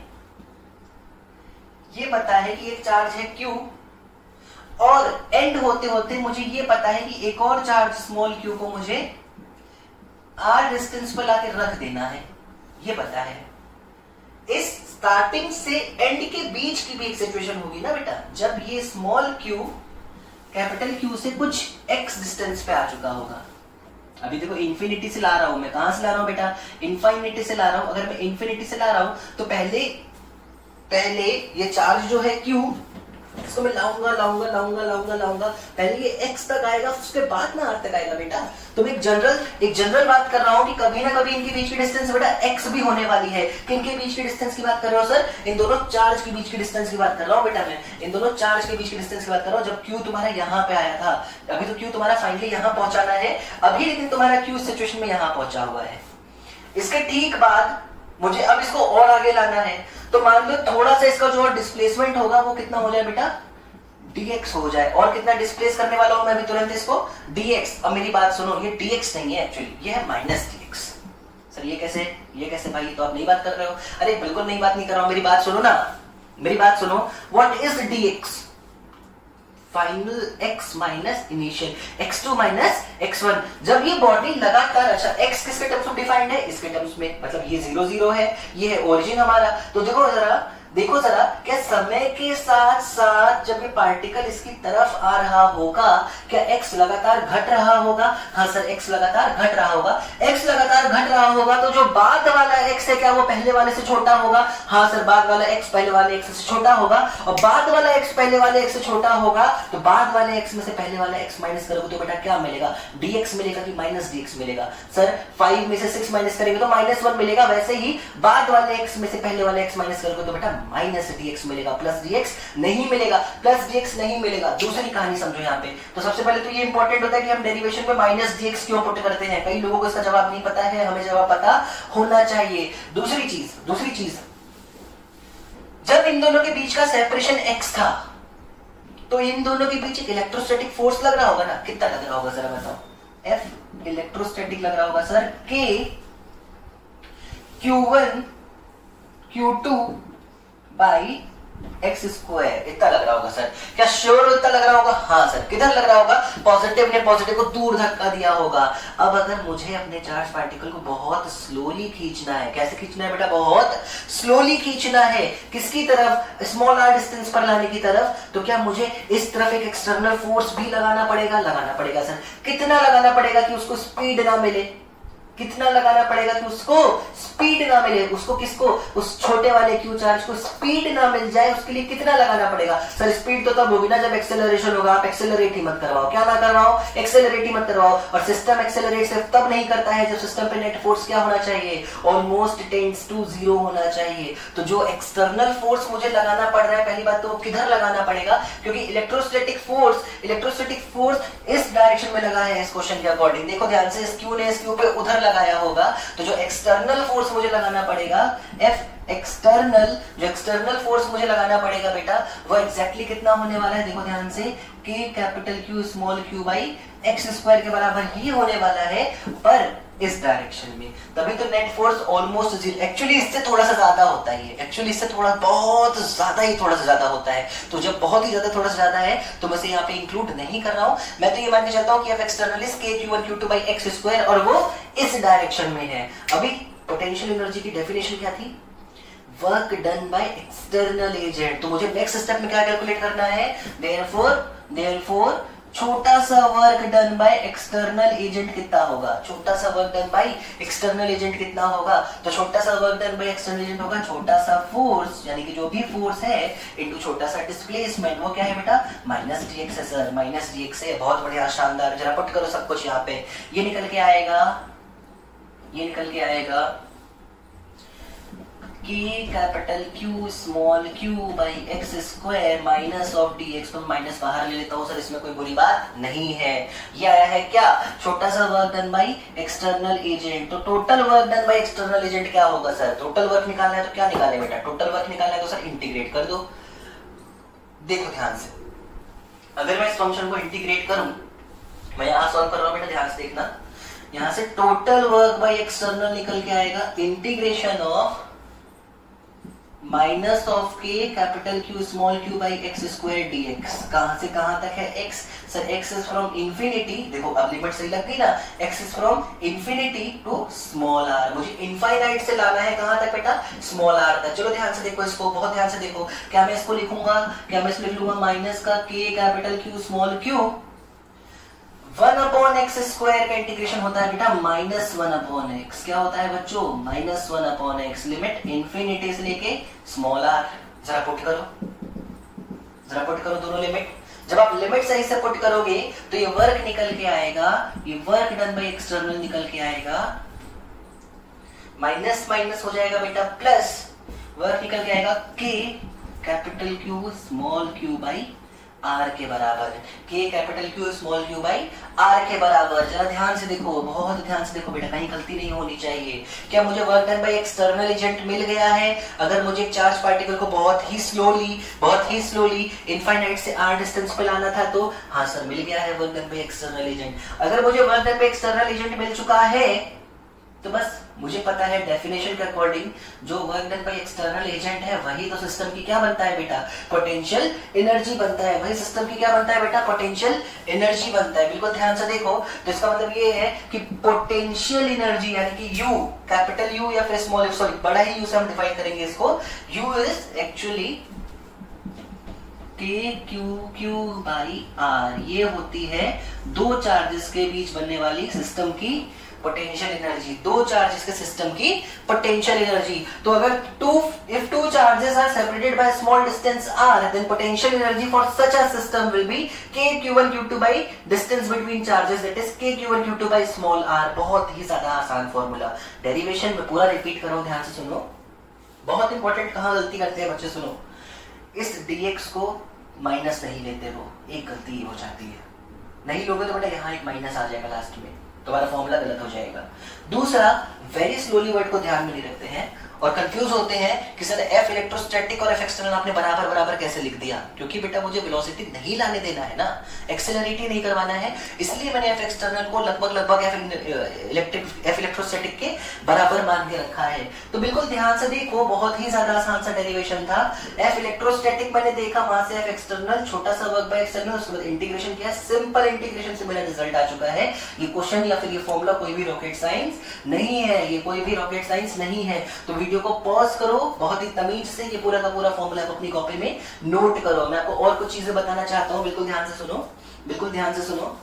Speaker 1: ये पता है कि एक चार्ज है Q, और एंड होते होते मुझे ये पता है कि एक और चार्ज स्मॉल q को मुझे r डिस्टेंस पर लाके रख देना है, ये पता है। इस स्टार्टिंग से एंड के बीच की भी एक सिचुएशन होगी ना बेटा, जब ये स्मॉल q कैपिटल Q से कुछ x डिस्टेंस पे आ चुका होगा। अभी देखो इन्फिनिटी से ला रहा हूं मैं, कहां से ला रहा हूं बेटा? इनफाइनिटी से ला रहा हूं। अगर मैं इन्फिनिटी से ला रहा हूं तो पहले पहले ये चार्ज जो है Q, इसको मैं लाऊंगा लाऊंगा लाऊंगा लाऊंगा लाऊंगा पहले ये x तक आएगा, उसके बाद ना r तक आएगा बेटा। तो मैं एक जनरल एक जनरल बात कर रहा हूं कि कभी ना कभी इनके बीच की डिस्टेंस बेटा x भी होने वाली है। किनके बीच की डिस्टेंस की बात कर रहा हूं सर? इन दोनों चार्ज के बीच की डिस्टेंस की बात कर रहा हूं बेटा। मैं इन दोनों चार्ज के बीच की डिस्टेंस की बात कर रहा हूं। जब Q तुम्हारा यहाँ पे आया था, अभी तो Q तुम्हारा फाइनली यहाँ पहुंचाना है अभी, लेकिन तुम्हारा Q सिचुएशन में यहाँ पहुंचा हुआ है। इसके ठीक बाद मुझे अब इसको और आगे लाना है, तो मान लो थोड़ा सा इसका जो डिस्प्लेसमेंट होगा वो कितना हो जाए बेटा? dx हो जाए। और कितना डिस्प्लेस करने वाला हूं मैं अभी तुरंत इसको? dx। अब मेरी बात सुनो, ये dx नहीं है एक्चुअली, ये है माइनस dx। सर ये कैसे ये कैसे भाई? तो आप नई बात कर रहे हो। अरे बिल्कुल नई बात नहीं कर रहा हूं, मेरी बात सुनो ना, मेरी बात सुनो। What is dx? Final x minus initial x two minus x one. जब ये बॉडी लगातार, अच्छा x किसके टर्म्स में डिफाइंड है? इसके टर्म्स में, मतलब ये जीरो जीरो है, ये है ओरिजिन हमारा। तो देखो जरा देखो जरा, क्या समय के साथ साथ जब ये पार्टिकल इसकी तरफ आ रहा होगा क्या x लगातार घट रहा होगा? हाँ सर, x लगातार घट रहा होगा। x लगातार घट रहा होगा तो जो बाद वाला x है क्या वो पहले वाले से छोटा होगा? हाँ सर, बाद वाला x पहले वाले x से छोटा होगा। और बाद वाला x पहले वाले x से छोटा होगा तो बाद वाले x में से पहले वाला x माइनस करोगे तो बेटा क्या मिलेगा? dx मिलेगा कि माइनस dx मिलेगा? सर फाइव में से सिक्स माइनस करेंगे तो माइनस वन मिलेगा। वैसे ही बाद वाले x में से पहले वाले x माइनस करोगे तो बेटा माइनस डीएक्स मिलेगा, प्लस डीएक्स नहीं मिलेगा, प्लस डीएक्स नहीं मिलेगा। दूसरी कहानी समझो यहाँ पे। तो सबसे पहले तो ये इंपॉर्टेंट होता है कि हम डेरिवेशन में माइनस डीएक्स क्यों पुट करते हैं। कई लोगों को इसका जवाब नहीं पता है, हमें जवाब पता होना चाहिए। दूसरी चीज दूसरी चीज जब इन दोनों के बीच का सेपरेशन एक्स था तो इन दोनों के बीच एक इलेक्ट्रोस्टैटिक फोर्स लग रहा होगा ना। कितना लग रहा होगा जरा बताओ। एफ इलेक्ट्रोस्टैटिक लग रहा होगा सर के Q one Q two by X square, इतना लग रहा होगा सर। क्या श्योर इतना लग रहा होगा? हाँ सर। किधर लग रहा होगा? पॉजिटिव ने पॉजिटिव को दूर धक्का दिया होगा। अब अगर मुझे अपने चार्ज पार्टिकल को बहुत स्लोली खींचना है, कैसे खींचना है बेटा? बहुत स्लोली खींचना है। किसकी तरफ? स्मॉल आर डिस्टेंस पर लाने की तरफ। तो क्या मुझे इस तरफ एक एक्सटर्नल फोर्स भी लगाना पड़ेगा? लगाना पड़ेगा सर। कितना लगाना पड़ेगा कि उसको स्पीड ना मिले? कितना लगाना पड़ेगा कि उसको स्पीड ना मिले? उसको किसको? उस छोटे वाले क्यू चार्ज को स्पीड ना मिल जाए, उसके लिए कितना लगाना पड़ेगा? सर स्पीड तो तब होगी ना जब एक्सेलरेशन होगा। आप एक्सेलरेट ही मत करवाओ। क्या ना करवाओ? एक्सेलरेट ही मत करवाओ। और सिस्टम एक्सेलरेट सिर्फ तब नहीं करता है जब सिस्टम पे नेट फोर्स क्या होना चाहिए? ऑलमोस्ट टेंड्स टू जीरो होना चाहिए। तो जो एक्सटर्नल फोर्स मुझे लगाना पड़ रहा है, पहली बात तो वो किधर लगाना पड़ेगा? क्योंकि इलेक्ट्रोस्टैटिक फोर्स इलेक्ट्रोस्टैटिक फोर्स इस डायरेक्शन में लगा है इस क्वेश्चन के अकॉर्डिंग। देखो ध्यान से, इस क्यू ने इस क्यू पे उधर लगाया होगा। तो जो एक्सटर्नल फोर्स मुझे लगाना पड़ेगा एफ एक्सटर्नल, जो एक्सटर्नल फोर्स मुझे लगाना पड़ेगा बेटा, वो एग्जैक्टली कितना होने वाला है? देखो ध्यान से, K capital Q small Q by X square के बराबर ही होने वाला है, पर इस डायरेक्शन में। तभी तो net force almost zero, actually इससे थोड़ा सा ज्यादा होता है। एक्चुअली इससे थोड़ा बहुत ज्यादा ही थोड़ा सा ज्यादा होता है। तो जब बहुत ही ज्यादा थोड़ा सा ज्यादा है तो मैं इसे यहाँ पे इंक्लूड नहीं कर रहा हूं। मैं तो ये मान के चलता हूँ कि F external is K Q one Q two by X square, और वो इस डायरेक्शन में है। अभी पोटेंशियल एनर्जी की डेफिनेशन क्या थी? Work done by external agent. तो मुझे नेक्स्ट स्टेप में क्या कैलकुलेट करना है? देयरफॉर देयरफॉर छोटा सा work done by external agent कितना होगा? छोटा सा work done by external agent कितना होगा? तो छोटा सा work done by external agent होगा छोटा सा फोर्स, यानी कि जो भी फोर्स है इनटू छोटा सा डिस्प्लेसमेंट। वो क्या है बेटा? माइनस डीएक्स है सर, माइनस डीएक्स है। बहुत बढ़िया, शानदार। जरा पुट करो सब कुछ यहाँ पे। ये निकल के आएगा, ये निकल के आएगा K capital Q small Q by X square minus of D X. तो माइनस बाहर ले लेता हूं सर, इसमें कोई बुरी बात नहीं है। ये आया है क्या? छोटा सा work done by external agent. तो total work done by external agent क्या होगा सर? टोटल वर्क निकालना है तो क्या निकाले बेटा? टोटल वर्क निकालना है तो सर इंटीग्रेट कर दो। देखो ध्यान से, अगर मैं इस फंक्शन को इंटीग्रेट करूं, मैं यहां सॉल्व कर रहा हूं बेटा, ध्यान से देखना। यहां से टोटल वर्क बाई एक्सटर्नल निकल के आएगा integration of minus of K capital Q small Q by X square DX. कहां से कहां तक है? X sir, X is from infinity. देखो अब लिमिट सही लग गई ना? X is from infinity to small R. मुझे इनफाइनाइट से लाना है कहां तक बेटा? स्मॉल आर तक। चलो ध्यान से देखो इसको, बहुत ध्यान से देखो। क्या मैं इसको लिखूंगा? क्या मैं इसको लिख लूंगा माइनस का K capital Q small Q one upon x square का इंटीग्रेशन होता है बेटा माइनस वन अपॉन एक्स। क्या होता है बच्चों? Minus one upon X. Limit infinity से लेके स्मॉल आर। जरा पुट करो, जरा पुट करो दोनों लिमिट। जब आप लिमिट सही से पुट करोगे तो ये वर्क निकल के आएगा, ये वर्क डन बाय एक्सटर्नल निकल के आएगा, माइनस माइनस हो जाएगा बेटा प्लस, वर्क निकल के आएगा K capital Q small Q by R के बराबर। K capital Q small Q by R के बराबर। जरा ध्यान से देखो, बहुत ध्यान से देखो बेटा, कहीं गलती नहीं होनी चाहिए। क्या मुझे work done by external agent मिल गया है? अगर मुझे चार्ज पार्टिकल को बहुत ही स्लोली बहुत ही स्लोली इनफाइनाइट से आर डिस्टेंस पे लाना था तो हाँ सर मिल गया है work done by external agent. अगर मुझे work done by external agent मिल चुका है तो बस मुझे पता है डेफिनेशन के अकॉर्डिंग जो work done by external agent है वही तो सिस्टम की क्या बनता है बेटा? पोटेंशियल एनर्जी बनता है। वही सिस्टम की क्या बनता है बेटा? पोटेंशियल एनर्जी बनता है। बिल्कुल ध्यान से देखो, तो इसका मतलब ये है कि पोटेंशियल एनर्जी यानी कि यू कैपिटल यू या फिर स्मॉल सॉरी बड़ा ही यू से हम डिफाइन करेंगे इसको। U is actually K Q Q by R. ये होती है दो चार्जेस के बीच बनने वाली सिस्टम की पोटेंशियल एनर्जी। दो चार्जेस के सिस्टम की पोटेंशियल एनर्जी। तो अगर two if two charges are separated by small distance r, then potential energy for such a system will be k q one q two by distance between charges, that is k q one q two by small r। बहुत ही ज्यादा आसान फॉर्मूला। डेरिवेशन में पूरा रिपीट करो, ध्यान से सुनो। बहुत इंपॉर्टेंट, कहाँ गलती करते हैं बच्चे सुनो, इस dx को माइनस नहीं लेते हो, एक गलती हो जाती है, नहीं लोगे तो बेटा यहाँ एक माइनस आ जाएगा लास्ट में, तुम्हारा फॉर्मूला गलत हो जाएगा। दूसरा, वेरी स्लोली वर्ड को ध्यान में नहीं रखते हैं और कंफ्यूज होते हैं कि सर एफ इलेक्ट्रोस्टैटिक और एफ एक्सटर्नल आपने बराबर बराबर कैसे लिख दिया, क्योंकि बेटा मुझे वेलोसिटी नहीं लाने देना है ना, एक्सेलरेट नहीं करवाना है, इसलिए मैंने एफ एक्सटर्नल को लगभग लगभग एफ इलेक्ट्रिक एफ इलेक्ट्रोस्टैटिक के बराबर मान के रखा है। तो बिल्कुल ध्यान से देखो, बहुत ही ज्यादा आसान सा डेरिवेशन था। एफ इलेक्ट्रोस्टैटिक मैंने देखा, वहां से एफ एक्सटर्नल छोटा सा वर्क बाय एक्सटर्नल, उसके बाद इंटीग्रेशन किया, सिंपल इंटीग्रेशन से मेरा रिजल्ट आ चुका है। ये क्वेश्चन या फिर ये फॉर्मूला कोई भी रॉकेट साइंस नहीं है, ये कोई भी रॉकेट साइंस नहीं है। तो वीडियो को पॉज करो, बहुत ही तमीज से ये पूरा का पूरा फॉर्मूला अपनी कॉपी में नोट करो। मैं आपको और कुछ चीजें बताना चाहता हूं, बिल्कुल ध्यान से सुनो, बिल्कुल ध्यान से सुनो।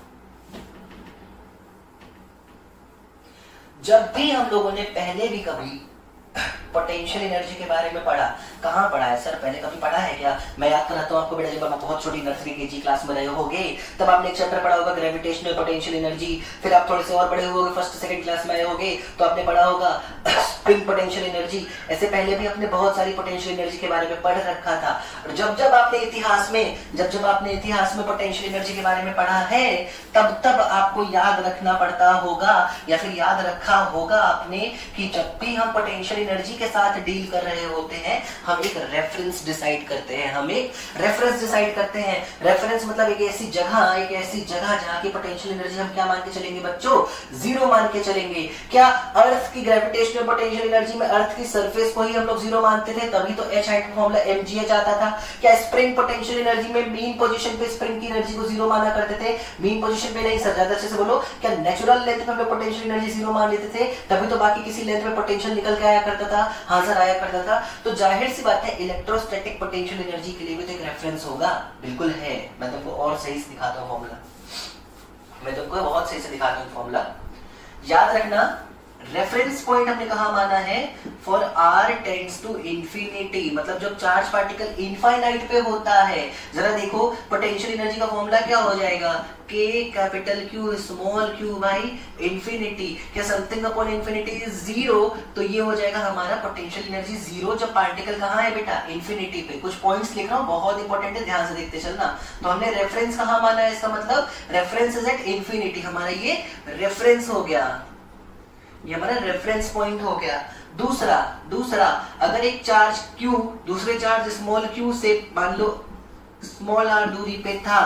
Speaker 1: जब भी हम लोगों ने पहले भी कभी पोटेंशियल एनर्जी के बारे में पढ़ा, कहाँ पढ़ा है सर, पहले कभी पढ़ा है क्या? मैं याद कराता हूँ आपको बेटा, जब आप बहुत छोटी नर्सरी केजी क्लास में रहे होगे तब आपने एक चैप्टर पढ़ा होगा ग्रेविटेशनल पोटेंशियल एनर्जी, फिर आप थोड़े से और बड़े होगे, फर्स्ट सेकंड क्लास में आए होगे तो आपने पढ़ा होगा स्प्रिंग पोटेंशियल एनर्जी। ऐसे पहले भी आपने बहुत सारी पोटेंशियल एनर्जी के बारे में पढ़ रखा था। और जब जब आपने इतिहास में जब जब आपने इतिहास में पोटेंशियल एनर्जी के बारे में पढ़ा है, तब तब आपको याद रखना पड़ता होगा या फिर याद रखा होगा आपने कि जब भी हम पोटेंशियल एनर्जी के साथ डील कर रहे होते हैं, हम एक रेफरेंस डिसाइड करते हैं, हम एक रेफरेंस डिसाइड करते हैं। रेफरेंस मतलब एक ऐसी जगह, एक ऐसी जगह जहां की पोटेंशियल एनर्जी हम क्या मान के चलेंगे बच्चों, जीरो मान के चलेंगे। क्या अर्थ की ग्रेविटेशनल पोटेंशियल एनर्जी में अर्थ की सरफेस को ही हम लोग जीरो मानते थे, तभी तो एच हाइट का फॉर्मूला एम जी एच आता था। क्या स्प्रिंग पोटेंशियल एनर्जी में मीन पोजीशन पे स्प्रिंग की एनर्जी को जीरो माना करते थे? मीन पोजीशन पे नहीं सर, ज्यादा अच्छे से बोलो। क्या नेचुरल लेंथ में हम लोग पोटेंशियल एनर्जी जीरो मान लेते थे, तभी तो बाकी किसी लेंथ में पोटेंशियल निकल के आया करता था? हाँ सर, आया करता था। तो जाहिर सी बात है इलेक्ट्रोस्टैटिक पोटेंशियल एनर्जी के लिए भी तो एक रेफरेंस होगा, बिल्कुल है। मैं तुमको और सही से दिखाता हूँ फॉर्मूला, मैं तुमको बहुत सही से दिखाता हूँ फॉर्मूला। याद रखना, रेफरेंस पॉइंट हमने कहा माना है for R tends to infinity, मतलब जब चार्ज पार्टिकल इनफाइनाइट पे होता है। जरा देखो पोटेंशियल एनर्जी का फॉर्मूला क्या हो जाएगा, K capital Q small q by infinity. क्या something upon infinity is zero, तो ये हो जाएगा हमारा पोटेंशियल एनर्जी जीरो जब पार्टिकल कहाँ है बेटा, इंफिनिटी पे। कुछ पॉइंट्स लिख रहा हूँ, बहुत इंपॉर्टेंट है, ध्यान से देखते चलना। तो हमने रेफरेंस कहाँ माना है, इसका मतलब रेफरेंस इज एट इंफिनिटी, हमारा ये रेफरेंस हो गया, ये हमारा रेफरेंस पॉइंट हो गया। दूसरा दूसरा अगर एक चार्ज Q दूसरे चार्ज स्मॉल q से मान लो स्मॉल r दूरी पे था,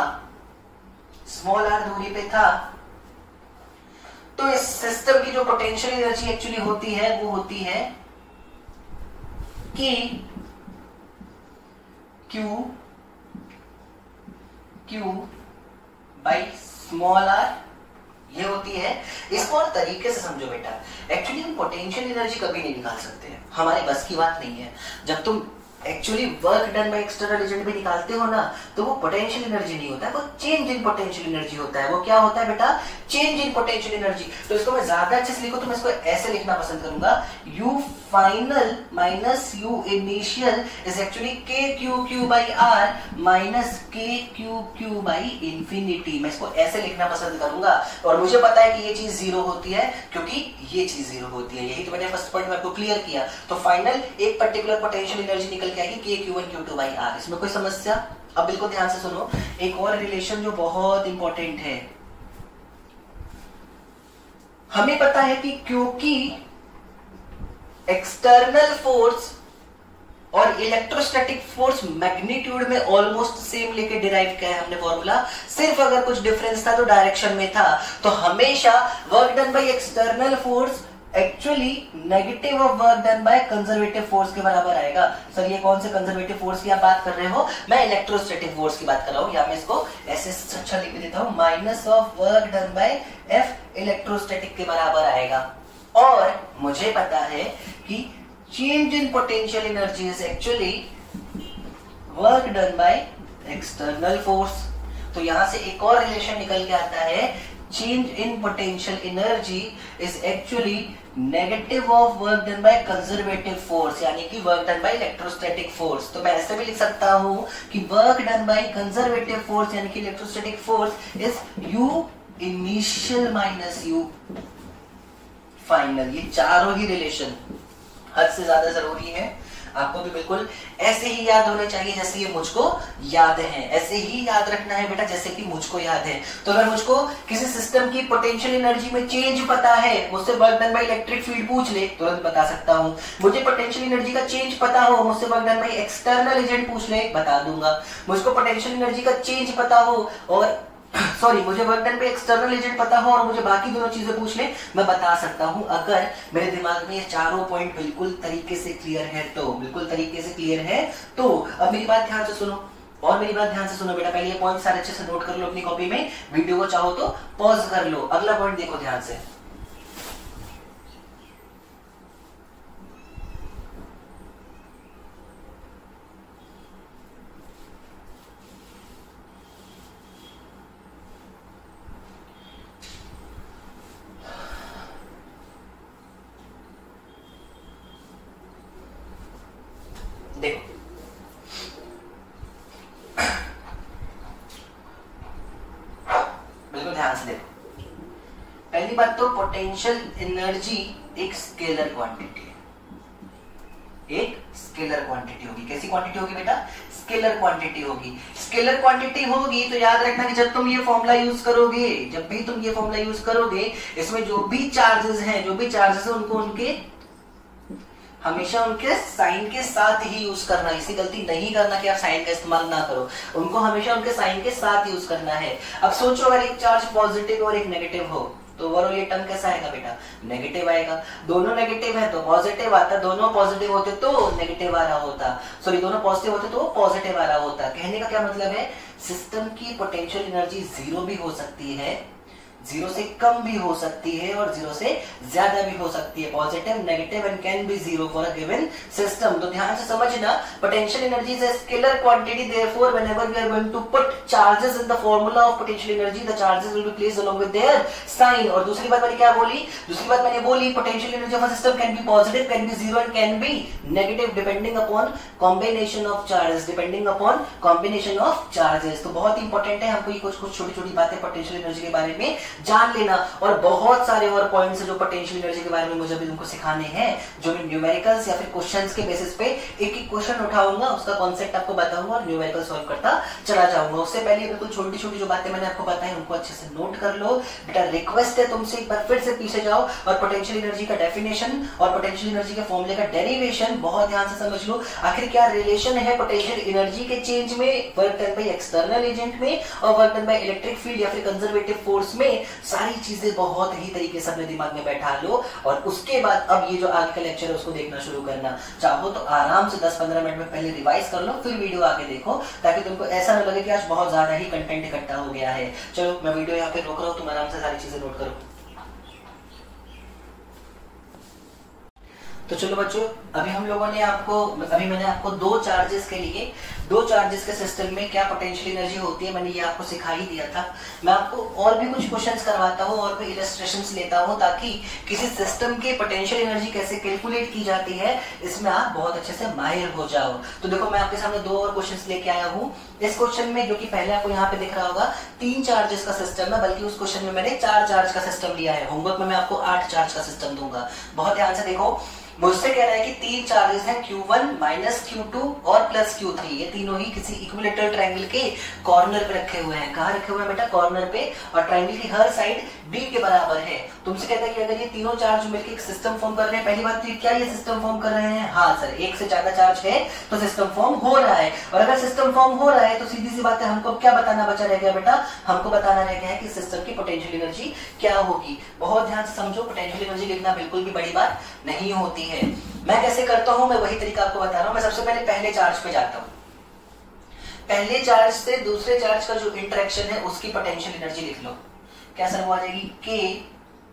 Speaker 1: स्मॉल r दूरी पे था, तो इस सिस्टम की जो पोटेंशियल एनर्जी एक्चुअली होती है वो होती है कि Q Q by small r, ये होती है। इसको और तरीके से समझो बेटा, एक्चुअली हम पोटेंशियल एनर्जी कभी नहीं निकाल सकते हैं, हमारे बस की बात नहीं है। जब तुम actually work done by external agent भी निकालते हो ना, तो वो पोटेंशियल एनर्जी नहीं होता है, वो चेंज इन पोटेंशियल एनर्जी होता है। वो क्या होता है बेटा, चेंज इन पोटेंशियल एनर्जी। तो इसको मैं ज्यादा अच्छे से लिखूं तो मैं इसको ऐसे लिखना पसंद करूंगा, U final minus U initial is actually K Q Q by R minus K Q Q by infinity. मैं इसको ऐसे लिखना पसंद करूंगा और मुझे पता है कि ये चीज जीरो होती है क्योंकि ये चीज जीरो होती है। यही तो मैंने फर्स्ट पॉइंट में आपको क्लियर किया। तो फाइनल एक पर्टिकुलर पोटेंशियल एनर्जी निकल के आएगी K Q one Q two by R. इसमें कोई समस्या? अब बिल्कुल ध्यान से सुनो, एक और रिलेशन जो बहुत इंपॉर्टेंट है। हमें पता है कि क्योंकि एक्सटर्नल फोर्स और इलेक्ट्रोस्टैटिक फोर्स मैग्नीट्यूड में ऑलमोस्ट सेम लेके डिराइव किया है हमने फॉर्मूला, सिर्फ अगर कुछ डिफरेंस था तो डायरेक्शन में था। तो हमेशा work done by external force actually negative of work done by conservative force के बराबर आएगा। सर ये कौन से कंजर्वेटिव फोर्स की आप बात कर रहे हो? मैं इलेक्ट्रोस्टैटिक फोर्स की बात कर रहा हूं। या मैं इसको ऐसे अच्छा लिख देता हूं, minus of work done by F electrostatic के बराबर आएगा। और मुझे पता है कि change in potential energy is actually work done by external force. तो यहां से एक और रिलेशन निकल के आता है, change in potential energy is actually negative of work done by conservative force, यानी कि work done by electrostatic force. तो मैं ऐसे भी लिख सकता हूं कि work done by conservative force यानी कि electrostatic force is U initial minus U final. ये चारों ही रिलेशन हद से ज्यादा जरूरी है। आपको भी बिल्कुल ऐसे ही याद होने चाहिए जैसे ये मुझको याद है, ऐसे ही याद रखना है बेटा जैसे कि मुझको याद है। तो अगर मुझको किसी सिस्टम की पोटेंशियल एनर्जी में चेंज पता है, मुझसे work done by electric field पूछ ले तुरंत बता सकता हूं। मुझे पोटेंशियल एनर्जी का चेंज पता हो, मुझसे work done by external agent पूछ ले बता दूंगा। मुझको पोटेंशियल एनर्जी का चेंज पता हो और सॉरी मुझे वर्क डन पे एक्सटर्नल एजेंट पता हो और मुझे बाकी दोनों चीजें पूछ ले मैं बता सकता हूं, अगर मेरे दिमाग में ये चारों पॉइंट बिल्कुल तरीके से क्लियर है तो। बिल्कुल तरीके से क्लियर है तो अब मेरी बात ध्यान से सुनो और मेरी बात ध्यान से सुनो बेटा। पहले ये पॉइंट सारे अच्छे से नोट कर लो अपनी कॉपी में, वीडियो को चाहो तो पॉज कर लो। अगला पॉइंट देखो ध्यान से। देखो बिल्कुल ध्यान से देखो। पहली बात तो पोटेंशियल एनर्जी एक स्केलर क्वांटिटी है, एक स्केलर क्वांटिटी होगी। कैसी क्वांटिटी होगी बेटा? स्केलर क्वांटिटी होगी। स्केलर क्वांटिटी होगी तो याद रखना कि जब तुम ये फॉर्मूला यूज करोगे, जब भी तुम ये फॉर्मूला यूज करोगे, इसमें जो भी चार्जेस हैं, जो भी चार्जेस हैं उनको उनके हमेशा उनके साइन के साथ ही यूज करना। इसी गलती नहीं करना कि आप साइन का इस्तेमाल ना करो, उनको हमेशा उनके साइन के साथ यूज करना है। अब सोचो अगर एक चार्ज पॉजिटिव और एक नेगेटिव हो तो ओवरऑल ये टर्म कैसा आएगा बेटा? नेगेटिव आएगा। दोनों नेगेटिव है तो पॉजिटिव आता, दोनों पॉजिटिव होते तो नेगेटिव आ रहा होता, सॉरी दोनों पॉजिटिव होते तो पॉजिटिव आ रहा होता। कहने का क्या मतलब है? सिस्टम की पोटेंशियल एनर्जी जीरो भी हो सकती है, जीरो से कम भी हो सकती है और जीरो से ज्यादा भी हो सकती है। Positive, negative and can be zero for a given system. तो ध्यान से समझना, potential energy is a scalar quantity, therefore whenever we are going to put charges in the formula of potential energy, the charges will be placed along with their sign. और दूसरी बात मैंने क्या बोली? दूसरी बात मैंने बोली potential energy of a system can be positive, can be zero and can be negative depending upon combination of charges, depending upon combination of charges. तो बहुत इंपॉर्टेंट है हमको ये कुछ कुछ छोटी छोटी बातें पोटेंशियल एनर्जी के बारे में जान लेना। और बहुत सारे और पॉइंट्स जो पोटेंशियल एनर्जी के बारे में मुझे भी तुमको सिखाने हैं, जो मैं न्यूमेरिकल्स या फिर क्वेश्चंस के बेसिस पे एक एक क्वेश्चन उठाऊंगा, उसका कॉन्सेप्ट आपको बताऊंगा और न्यूमेरिकल सॉल्व करता चला जाऊंगा। उससे पहले बिल्कुल छोटी छोटी जो बातें मैंने आपको बताई उनको अच्छे से नोट कर लो। बेटा रिक्वेस्ट है तुमसे एक बार फिर से पीछे जाओ और पोटेंशियल एनर्जी का डेफिनेशन और पोटेंशियल एनर्जी के फॉर्मूले का डेरिवेशन बहुत ध्यान से समझ लो। आखिर क्या रिलेशन है पोटेंशियल एनर्जी के चेंज में, work done by external agent में और work done by electric field या फिर कंजर्वेटिव फोर्स में। सारी चीजें बहुत ही तरीके से अपने दिमाग में बैठा लो और उसके बाद अब ये जो आगे का लेक्चर है उसको देखना शुरू करना। चाहो तो आराम से दस पंद्रह मिनट में पहले रिवाइज कर लो, फिर वीडियो आगे देखो, ताकि तुमको ऐसा न लगे कि आज बहुत ज्यादा ही कंटेंट इकट्ठा हो गया है। चलो मैं वीडियो यहाँ पे रोक रहा हूँ, तुम आराम से सारी चीजें नोट करो। तो चलो बच्चों, अभी हम लोगों ने आपको अभी मैंने आपको दो चार्जेस के लिए, दो चार्जेस के सिस्टम में क्या पोटेंशियल एनर्जी होती है मैंने ये आपको सिखा ही दिया था। मैं आपको और भी कुछ क्वेश्चंस करवाता हूँ और भी इलस्ट्रेशंस लेता हूँ, ताकि किसी सिस्टम के पोटेंशियल एनर्जी कैसे कैलकुलेट की जाती है इसमें आप बहुत अच्छे से माहिर हो जाओ। तो देखो मैं आपके सामने दो और क्वेश्चंस लेके आया हूँ। इस क्वेश्चन में, जो कि पहले आपको यहाँ पे दिख रहा होगा, तीन चार्जेस का सिस्टम है, बल्कि उस क्वेश्चन में मैंने चार चार्ज का सिस्टम लिया है। होमवर्क में मैं आपको आठ चार्ज का सिस्टम दूंगा। बहुत ध्यान से देखो, मुझसे कह रहा है कि तीन चार्जेस हैं Q one minus Q two और प्लस क्यू थ्री। ये तीनों ही किसी इक्विलेटरल ट्रायंगल के कॉर्नर पे रखे हुए हैं। कहाँ रखे हुए हैं बेटा? कॉर्नर पे। और ट्रायंगल की हर साइड डी के बराबर है। तुमसे कहता है कि अगर ये तीनों चार्ज मिलकर एक सिस्टम फॉर्म कर रहे हैं, पहली बात तो क्या ये सिस्टम फॉर्म कर रहे हैं? हाँ सर, एक से ज्यादा चार्ज है तो सिस्टम फॉर्म हो रहा है। और अगर सिस्टम फॉर्म हो रहा है तो सीधी सी बात है, हमको क्या बताना बचा रह गया बेटा? हमको बताना रह गया है कि सिस्टम की पोटेंशियल एनर्जी क्या होगी। बहुत ध्यान से समझो, पोटेंशियल एनर्जी लिखना बिल्कुल भी बड़ी बात नहीं होती है। मैं कैसे करता हूं, मैं वही तरीका आपको बता रहा हूं। मैं सबसे पहले पहले चार्ज पे जाता हूं। पहले चार्ज से दूसरे चार्ज का जो इंटरेक्शन है उसकी पोटेंशियल एनर्जी लिख लो। क्या सर वो आ जाएगी? के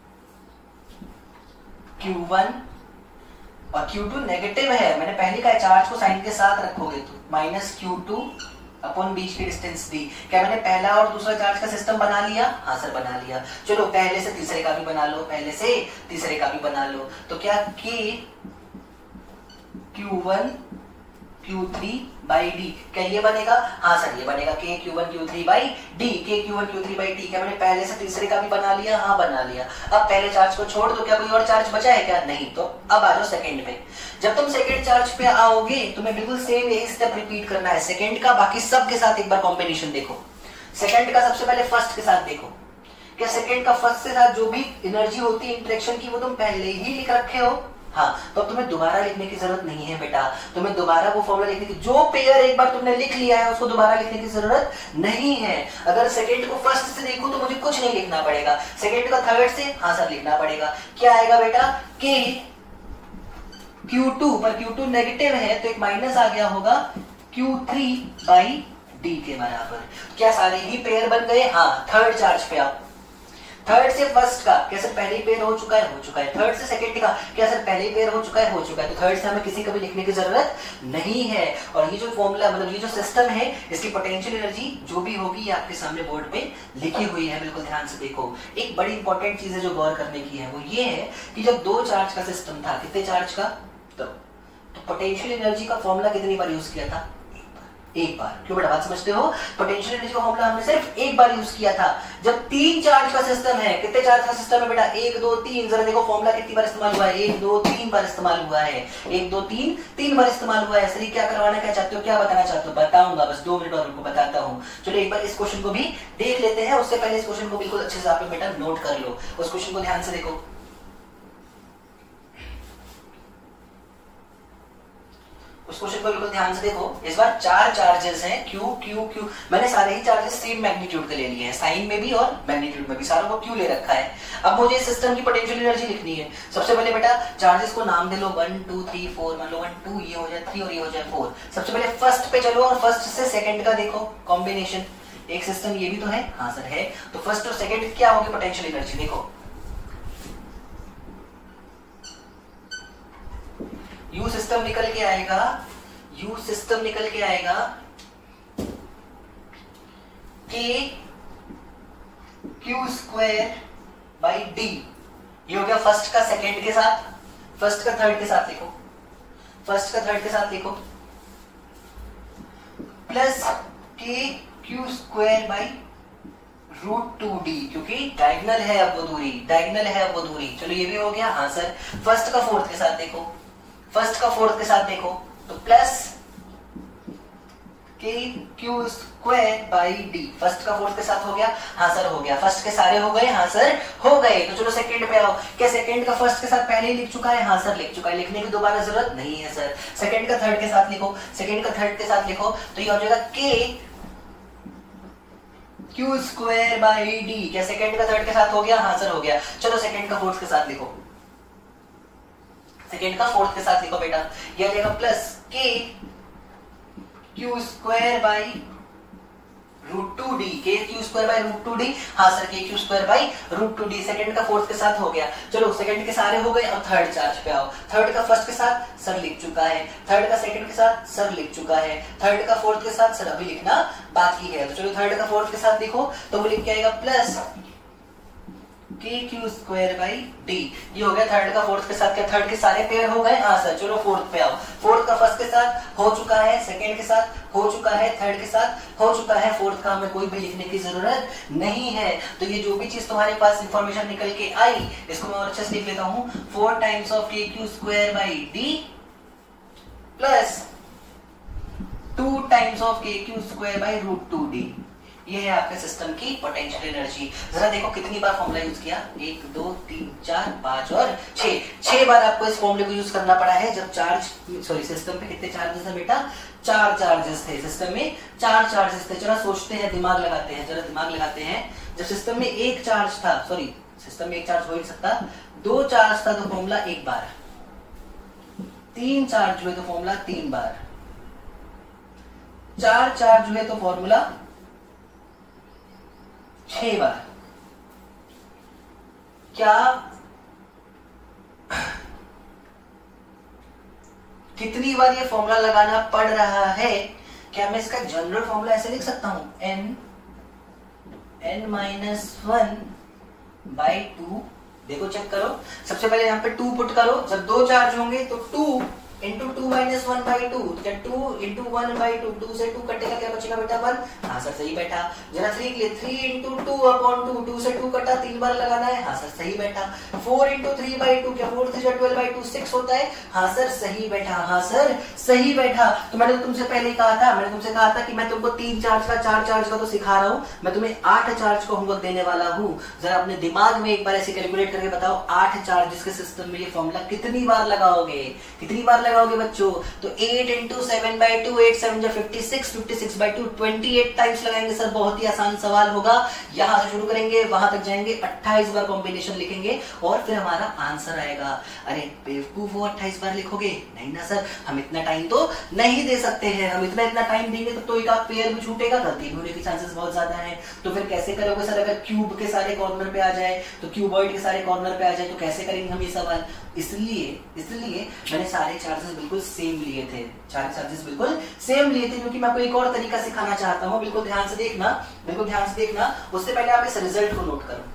Speaker 1: क्यू वन और क्यू टू नेगेटिव है, मैंने पहले का चार्ज को साइन के साथ रखोगे तो माइनस क्यू टू अपॉन बीच की डिस्टेंस दी। क्या मैंने पहला और दूसरा चार्ज का सिस्टम बना लिया? हाँ सर बना लिया। चलो पहले से तीसरे का भी बना लो, पहले से तीसरे का भी बना लो। तो क्या के Q one Q three by D. क्या ये बनेगा? हाँ सर ये बनेगा K Q one Q three by D. के Q one Q three by D. क्या मैंने पहले से तीसरे का भी बना लिया? हाँ बना लिया। अब पहले चार्ज को छोड़ दो, क्या कोई और चार्ज बचा है क्या? नहीं। तो अब आ जाओ सेकंड पे। जब तुम सेकंड चार्ज पे आओगे तुम्हें बिल्कुल सेम यही स्टेप रिपीट करना है सेकंड का, बाकी सब के साथ एक बार कॉम्बिनेशन देखो। सेकंड का सबसे पहले फर्स्ट के साथ देखो। क्या सेकंड का फर्स्ट के साथ जो भी एनर्जी होती है इंटरेक्शन की वो तुम पहले ही लिख रखे हो? हाँ। तो तुम्हें दोबारा लिखने की जरूरत नहीं है बेटा, तुम्हें दोबारा वो फॉर्मूला लिखने की, जो पेयर एक बार तुमने लिख लिया है उसको दोबारा लिखने की जरूरत नहीं है। अगर सेकंड को फर्स्ट से देखूं तो मुझे कुछ नहीं लिखना पड़ेगा, सेकंड का थर्ड से हाँ सर लिखना पड़ेगा। क्या आएगा बेटा? के क्यू टू, पर क्यू टू नेगेटिव है तो एक माइनस आ गया होगा, क्यू थ्री बाई डी के बराबर। क्या सारे ही पेयर बन गए? हाँ। थर्ड चार्ज पे आओ। थर्ड से फर्स्ट का क्या सर पहले ही पेयर हो चुका है? हो चुका है। थर्ड से सेकंड का क्या सर पहले ही पेयर हो चुका है? हो चुका है। तो थर्ड से हमें किसी का भी लिखने की जरूरत नहीं है। और ये जो फॉर्मूला मतलब ये जो सिस्टम है इसकी पोटेंशियल एनर्जी जो भी होगी ये आपके सामने बोर्ड पे लिखी हुई है, बिल्कुल ध्यान से देखो। एक बड़ी इंपॉर्टेंट चीज है जो गौर करने की है वो ये है कि जब दो चार्ज का सिस्टम था, कितने चार्ज का, तो, तो पोटेंशियल एनर्जी का फॉर्मूला कितनी बार यूज किया था? एक बार। क्यों बेटा बात समझते हो? पोटेंशियल एनर्जी का फॉर्मूला हमने सिर्फ एक बार यूज किया था। जब तीन चार्ज का सिस्टम है, कितने चार्ज का सिस्टम है बेटा? एक दो तीन। जरा देखो फॉर्मूला कितनी बार इस्तेमाल हुआ है? एक दो तीन बार इस्तेमाल हुआ है। एक दो तीन तीन बार इस्तेमाल हुआ है। सर क्या करवाना क्या चाहते हो, क्या बताना चाहते हो? बताऊंगा, बस दो मिनट और उनको बताता हूँ। चलो एक बार इस क्वेश्चन को भी देख लेते हैं, उससे पहले इस क्वेश्चन को बिल्कुल अच्छे से आप बेटा नोट कर लो। उस क्वेश्चन को ध्यान से देखो। उस क्वेश्चन को बिल्कुल ध्यान से देखो। इस बार चार चार्जेस हैं, क्यू क्यू क्यू। मैंने सारे ही चार्जेस सेम मैग्नीट्यूड के ले लिए हैं, साइन में भी और मैग्नीट्यूड में भी, सारों को क्यू ले रखा है। अब मुझे इस सिस्टम की पोटेंशियल एनर्जी लिखनी है। सबसे पहले बेटा चार्जेस को नाम दे लो, वन टू थ्री फोर। मान लो वन टू ये हो जाए थ्री और ये हो जाए फोर। सबसे पहले फर्स्ट पे चलो और फर्स्ट से सेकंड का देखो कॉम्बिनेशन। एक सिस्टम ये भी तो है, हाँ सर है। तो फर्स्ट और सेकंड क्या होगी पोटेंशियल एनर्जी? देखो यू सिस्टम निकल के आएगा, यू सिस्टम निकल के आएगा k Q square by D. ये हो गया फर्स्ट का सेकंड के साथ, फर्स्ट का थर्ड के साथ लिखो, फर्स्ट का थर्ड के साथ लिखो, plus K Q square by root two D, क्योंकि डायगोनल है अब वो दूरी, डायगोनल है अब वो दूरी। चलो ये भी हो गया, हाँ सर। फर्स्ट का फोर्थ के साथ देखो, फर्स्ट का फोर्थ के साथ देखो, तो plus K Q square by D. First का फोर्थ के साथ हो गया, हाँ सर हो गया। फर्स्ट के सारे हो गए, हाँ सर हो गए। तो चलो सेकंड पे आओ। क्या सेकंड का फर्स्ट के साथ पहले ही लिख चुका है? हाँ सर लिख चुका है, लिखने की दोबारा जरूरत नहीं है सर। सेकंड का थर्ड के साथ लिखो, सेकंड का थर्ड के साथ लिखो, तो ये हो जाएगा K Q square by D. क्या सेकंड का थर्ड के साथ हो गया? हाँ सर हो गया। चलो सेकंड का फोर्थ के साथ लिखो, सेकेंड का फोर्थ के साथ लिखो बेटा। यह आ जाएगा plus K Q square by root two D. के Q square by root two D, हाँ सर के Q square by root two D. Second का फोर्थ के साथ हो गया। चलो सेकंड के सारे हो गए, अब थर्ड चार्ज पे आओ। थर्ड का फर्स्ट के साथ सर लिख चुका है, थर्ड का सेकंड के साथ सर लिख चुका है, थर्ड का फोर्थ के साथ सर अभी लिखना बाकी है। तो चलो थर्ड का फोर्थ के साथ लिखो, तो वो लिख के आएगा plus K Q square by D. ये हो गया थर्ड का फोर्थ के साथ। क्या थर्ड के सारे पेयर हो गए? हाँ सर। चलो फोर्थ पे आओ। फोर्थ का फर्स्ट के साथ हो चुका है, सेकंड के साथ हो चुका है, थर्ड के साथ हो चुका है, फोर्थ का हमें कोई भी लिखने की जरूरत नहीं है। तो ये जो भी चीज तुम्हारे पास इंफॉर्मेशन निकल के आई इसको मैं और अच्छे से लिख लेता हूँ। Four times of K Q square by D plus two times of K Q square by root two D. ये है आपके सिस्टम की पोटेंशियल एनर्जी। जरा देखो कितनी बार फॉर्मूला यूज किया, एक दो तीन चार पांच और छह। छह बार आपको इस फॉर्मूले को यूज करना पड़ा है। जब चार्ज सॉरी सिस्टम पे कितने चार्जेस है बेटा? चार चार्जेस थे सिस्टम में, चार चार्जेस थे। जरा सोचते हैं, दिमाग लगाते हैं, जरा दिमाग लगाते हैं। जब सिस्टम में एक चार्ज था, सॉरी सिस्टम में एक चार्ज हो ही सकता, दो चार्ज था तो फॉर्मूला एक बार, तीन चार्ज हुए तो फॉर्मूला तीन बार, चार चार्ज हुए तो फॉर्मूला छह बार। क्या कितनी बार ये फॉर्मूला लगाना पड़ रहा है? क्या मैं इसका जनरल फॉर्मूला ऐसे लिख सकता हूं, N N minus one by two. देखो चेक करो, सबसे पहले यहां पे टू पुट करो। जब दो चार्ज होंगे तो two into two minus one by two, two into one by two, two से टू कटेगा क्या बचेगा बेटा वन। हाँ सर सही बैठा। जरा थ्री के लिए three into two upon two, two से टू कटा तीन बार लगाना है। हाँ सर सही बैठा। Four into three by two, क्या four three twelve by two six होता है। हाँ सर सही बैठा। हाँ सर सही बैठा। तो मैंने तो तुमसे पहले कहा था, मैंने तुमसे कहा था कि मैं तुमको तीन चार्ज का चार चार्ज का तो सिखा रहा हूँ, मैं तुम्हें आठ चार्ज का होमवर्क देने वाला हूँ। जरा अपने दिमाग में एक बार ऐसे कैलकुलेट करके बताओ, आठ चार्जेस के सिस्टम में ये फॉर्मूला कितनी बार लगाओगे, कितनी बार लगाओगे बच्चों। तो eight into seven by two, eight seven जा fifty six, fifty six by two twenty eight times लगाएंगे सर। बहुत ही आसान सवाल होगा। यहां से शुरू करेंगे वहां तक जाएंगे, अट्ठाईस बार कॉम्बिनेशन लिखेंगे और फिर हमारा आंसर आएगा। अरे बेवकूफ वो अट्ठाईस बार लिखोगे? नहीं ना सर, हम इतना टाइम तो नहीं दे सकते हैं। हम इतना इतना टाइम देंगे तो, तो एक आध पेयर भी छूटेगा, गलती भी होने के चांसेस बहुत ज्यादा है। तो फिर कैसे करोगे सर? अगर क्यूब के सारे कॉर्नर पे आ जाए तो, क्यूबॉइड के सारे कॉर्नर पे आ जाए तो कैसे करेंगे हम ये सवाल? इसलिए इसलिए मैंने सारे चार्जेस बिल्कुल सेम लिए थे, सारे चार्जेस बिल्कुल सेम लिए थे, क्योंकि मैं आपको एक और तरीका सिखाना चाहता हूँ। बिल्कुल ध्यान से देखना, बिल्कुल ध्यान से देखना। उससे पहले आप इस रिजल्ट को नोट करो,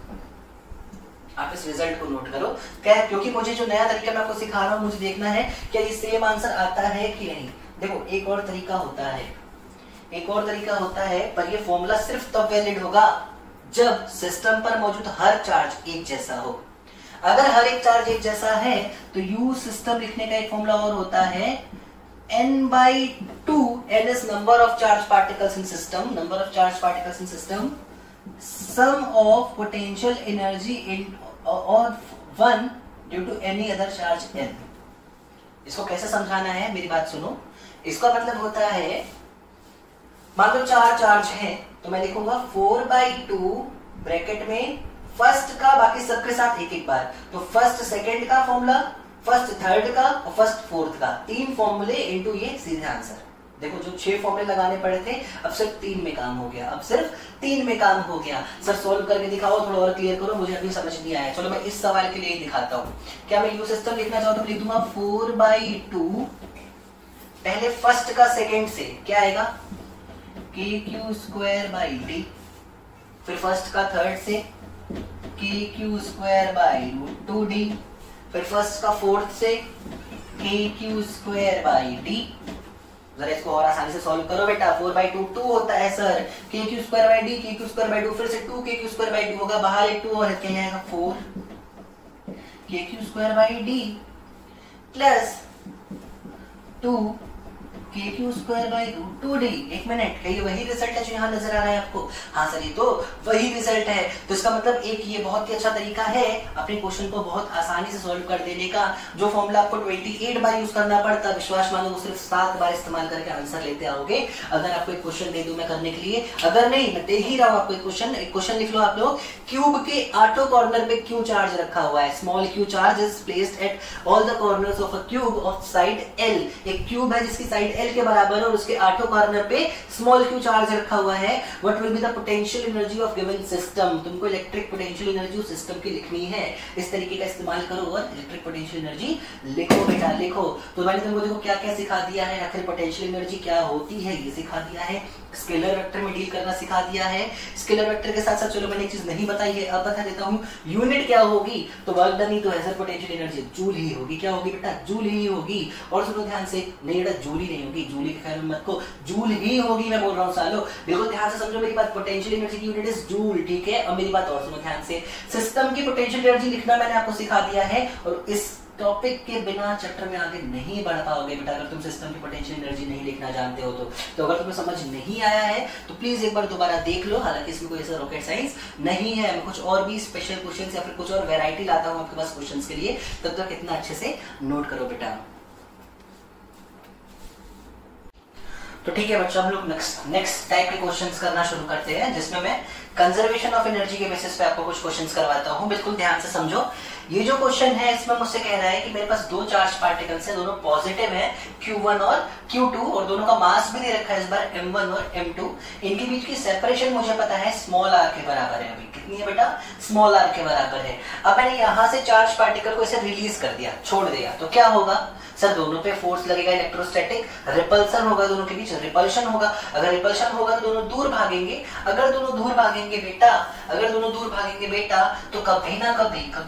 Speaker 1: आप इस रिजल्ट को नोट करो क्या, क्योंकि मुझे जो नया तरीका मैं आपको सिखा रहा हूँ, मुझे देखना है क्या ये सेम आंसर आता है कि नहीं। देखो एक और तरीका होता है, एक और तरीका होता है, पर ये फॉर्मूला सिर्फ तब वैलिड होगा जब सिस्टम पर मौजूद हर चार्ज एक जैसा हो। अगर हर एक चार्ज एक जैसा है तो यू सिस्टम लिखने का एक फॉर्मूला और होता है, n by two, n is number of charged particles in system, number of charged particles in system, sum of potential energy in or one due to any other charge n। इसको कैसे समझाना है मेरी बात सुनो। इसका मतलब होता है, मान लो चार चार्ज हैं तो मैं लिखूंगा फोर बाई टू ब्रैकेट में फर्स्ट का बाकी सबके साथ एक एक बार, तो फर्स्ट सेकंड का फॉर्मूला, फर्स्ट थर्ड का और फर्स्ट फोर्थ का, तीन फॉर्मूले इनटू ये सीधे आंसर। देखो जो छह फॉर्मूले लगाने पड़े थे अब सिर्फ तीन में काम हो गया, अब सिर्फ तीन में काम हो गया। सर सोल्व करके दिखाओ, थोड़ा और क्लियर करो, मुझे अभी समझ नहीं आया। चलो मैं इस सवाल के लिए दिखाता हूँ। क्या मैं यू सिस्टम लिखना चाहूँ तो लिख दूंगा फोर बाई टू, पहले फर्स्ट का सेकेंड से क्या आएगा, k Q square by d, फिर फर्स्ट का थर्ड से k Q square by root two d, फिर फर्स्ट का फोर्थ से k Q square by D. जरा इसको और आसानी से सॉल्व करो बेटा। फोर बाई टू टू होता है सर, के क्यू स्क्वायर बाई डी, के क्यू स्क्वायर बाई टू, फिर से to k Q square by to होगा, बाहर एक टू और क्या आएगा four k Q square by D plus two k Q square by root two d. एक मिनट, क्या ये वही रिजल्ट है जो यहाँ नजर आ रहा है आपको? हाँ सर ये तो वही रिजल्ट है। तो इसका मतलब एक ये बहुत ही अच्छा तरीका है अपने क्वेश्चन को बहुत आसानी से सॉल्व कर देने का। जो फॉर्मूला आपको अट्ठाईस बार यूज करना पड़ता, विश्वास मानो वो सिर्फ सात बार इस्तेमाल करके आंसर लेते आओगे। अगर आपको एक क्वेश्चन दे दूं मैं करने के लिए, अगर नहीं मैं दे ही रहा हूँ आपको एक क्वेश्चन, एक क्वेश्चन लिख लो आप लोग। क्यूब के आठों कॉर्नर पे क्यू चार्ज रखा हुआ है, small q charge is placed at all the corners of a cube of side L. एक क्यूब है जिसकी साइड एल के बराबर है और उसके आठों कॉर्नर पे स्मॉल क्यू चार्ज रखा हुआ है। What will be the potential energy of given system? तुमको इलेक्ट्रिक पोटेंशियल एनर्जी सिस्टम की लिखनी है। इस तरीके का इस्तेमाल करो और इलेक्ट्रिक पोटेंशियल एनर्जी लिखो बेटा, लिखो। तो मैंने तुमको देखो क्या क्या सिखा दिया है, आखिर पोटेंशियल एनर्जी क्या होती है ये सिखा दिया है, स्केलर वेक्टर में डील करना सिखा दिया है। स्केलर वेक्टर के साथ साथ चलो मैंने एक चीज नहीं बताई है, अब बता देता हूँ। यूनिट क्या होगी? तो वर्क डन ही तो है सर, पोटेंशियल एनर्जी जूल ही होगी। क्या होगी बेटा? जूल ही होगी। और सुनो ध्यान से, नहीं बेटा जूल ही नहीं होगी, जूल के ख्याल में मत को, जूल ही होगी मैं बोल रहा हूँ सालो। बिल्कुल ध्यान से समझो मेरी बात, पोटेंशियल एनर्जी की यूनिट इज जूल, ठीक है। अब मेरी बात और सुनो ध्यान से, सिस्टम की पोटेंशियल एनर्जी लिखना मैंने आपको सिखा दिया है और इस टॉपिक के बिना चैप्टर में आगे नहीं बढ़ पाओगे बेटा, अगर तुम सिस्टम की पोटेंशियल एनर्जी नहीं लिखना जानते हो तो। तो अगर तुम्हें समझ नहीं आया है तो प्लीज एक बार दोबारा देख लो। हालांकि इसमें कोई ऐसा रॉकेट साइंस नहीं है, मैं कुछ और भी स्पेशल क्वेश्चंस या फिर कुछ और वैरायटी लाता हूं आपके पास क्वेश्चंस के लिए, तब तक इतना अच्छे से नोट करो बेटा। तो ठीक है बच्चों, हम लोग नेक्स्ट नेक्स्ट टाइप के क्वेश्चंस करना शुरू करते हैं, जिसमें मैं कंजर्वेशन ऑफ एनर्जी के बेसिस पे आपको कुछ क्वेश्चंस करवाता हूं। बिल्कुल ध्यान से समझो। ये जो क्वेश्चन है इसमें मुझसे कह रहा है कि मेरे पास दो चार्ज पार्टिकल्स हैं, दोनों पॉजिटिव हैं, क्यू वन और क्यू टू, और दोनों का मास भी दे रखा है इस बार एम वन और एम टू। इनके बीच की सेपरेशन मुझे पता है स्मॉल आर के बराबर है। अभी कितनी है बेटा? स्मॉल आर के बराबर है। अब मैंने यहां से चार्ज पार्टिकल को ऐसे रिलीज कर दिया, छोड़ दिया, तो क्या होगा सर? दोनों पे फोर्स लगेगा, इलेक्ट्रोस्टैटिक रिपल्सन होगा, दोनों के बीच रिपल्शन होगा। अगर रिपल्शन होगा तो दोनों दूर भागेंगे। अगर दोनों दूर भागेंगे बेटा, अगर दोनों दूर भागेंगे बेटा तो कभी ना कभी कभी ना कभी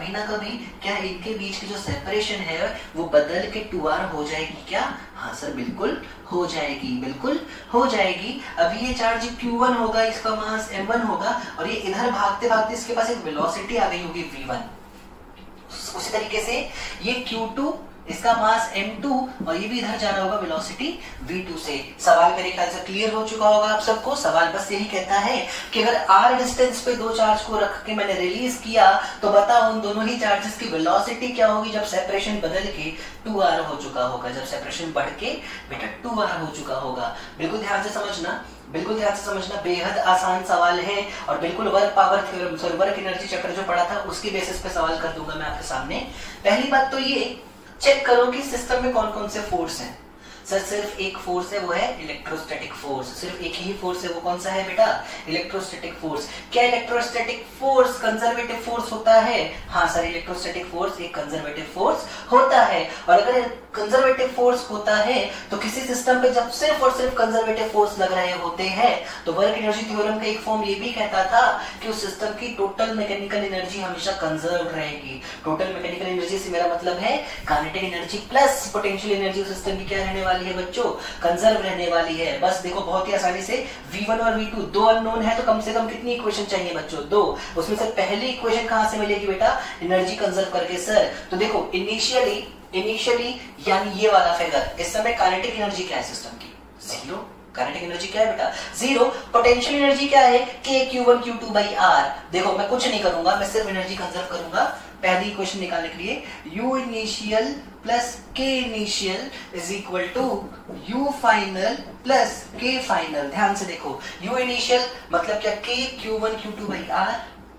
Speaker 1: हुई, क्या इनके बीच की जो सेपरेशन है वो बदल के टू आर हो जाएगी क्या? हाँ सर बिल्कुल हो जाएगी, बिल्कुल हो जाएगी। अभी ये चार्ज क्यू वन होगा, इसका मास एम वन होगा और ये इधर भागते भागते इसके पास एक वेलोसिटी आ गई होगी वी वन। उसी तरीके से ये क्यू टू, इसका मास एम टू और ये भी इधर जा रहा होगा वेलोसिटी वी टू से। सवाल मेरे ख्याल से क्लियर हो चुका होगा आप सबको। सवाल बस यही कहता है कि अगर r डिस्टेंस पे दो चार्ज को रख के मैंने रिलीज किया तो बताओ उन दोनों ही चार्जेस की वेलोसिटी क्या होगी जब सेपरेशन बदल के टू आर हो चुका होगा, जब सेपरेशन बढ़ के बेटा टू आर हो चुका होगा। बिल्कुल ध्यान से समझना, बिल्कुल ध्यान से समझना, बेहद आसान सवाल है और बिल्कुल work power theorem, sorry work energy चक्र जो पढ़ा था उसके बेसिस पे सवाल कर दूंगा मैं आपके सामने। पहली बात तो ये चेक करो कि सिस्टम में कौन कौन से फोर्स हैं। सर सिर्फ एक फोर्स है, वो है इलेक्ट्रोस्टैटिक फोर्स। सिर्फ एक ही फोर्स है, वो कौन सा है बेटा? Electrostatic force. क्या इलेक्ट्रोस्टैटिक फोर्स कंजर्वेटिव फोर्स होता है? हाँ सर, इलेक्ट्रोस्टैटिक फोर्स एक कंजर्वेटिव फोर्स होता है। और अगर कंजर्वेटिव फोर्स होता है तो किसी सिस्टम पे जब सिर्फ और सिर्फ कंजर्वेटिव फोर्स लग रहे होते हैं तो वर्क एनर्जी थ्योरम का एक फॉर्म ये भी कहता था कि उस सिस्टम की टोटल मैकेनिकल एनर्जी हमेशा कंजर्व रहेगी। टोटल मैकेनिकल एनर्जी से मेरा मतलब है kinetic energy plus potential energy उस सिस्टम की क्या रहने वाली है बच्चों? कंजर्व रहने वाली है। बस देखो बहुत ही आसानी से वी वन और वी टू दो अननोन है तो कम से कम कितनी इक्वेशन चाहिए बच्चों? दो। उसमें से पहली इक्वेशन कहां से मिलेगी बेटा? एनर्जी कंजर्व करके। सर तो देखो इनिशियली इनिशियली यानी ये वाला फिगर, इस समय काइनेटिक एनर्जी क्या है सिस्टम की? जीरो। काइनेटिक एनर्जी क्या है बेटा? जीरो। पोटेंशियल एनर्जी क्या है? K Q one Q two by r. देखो मैं कुछ नहीं करूंगा, मैं सिर्फ एनर्जी कंजर्व करूंगा। पहली इक्वेशन निकालने के लिए U initial plus K initial is equal to U final plus K final. ध्यान से देखो, यू इनिशियल मतलब क्या? के Q one Q two by r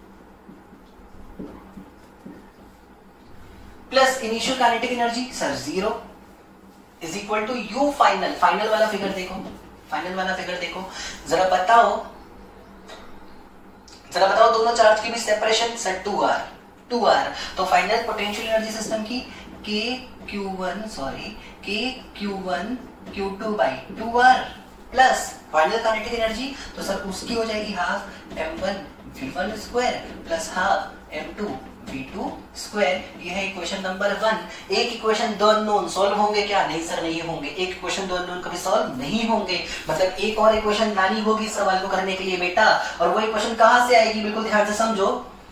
Speaker 1: plus initial kinetic energy sir zero is equal to U final. Final वाला फिगर देखो, फाइनल वाला फिगर देखो, जरा बताओ जरा बताओ दोनों चार्ज की भी separation sir two r two r. तो फाइनल पोटेंशियल एनर्जी सिस्टम की के Q one sorry k Q one Q two by two r plus final kinetic energy तो सर उसकी हो जाएगी half m one v one square plus half m two v two square. ये है इक्वेशन नंबर वन। एक इक्वेशन दो अननोन सॉल्व होंगे क्या? नहीं सर नहीं होंगे। एक इक्वेशन दो अननोन कभी सॉल्व नहीं होंगे, मतलब एक और इक्वेशन लानी होगी इस सवाल को करने के लिए बेटा। और वो इक्वेशन कहां से आएगी? बिल्कुल ध्यान से समझो,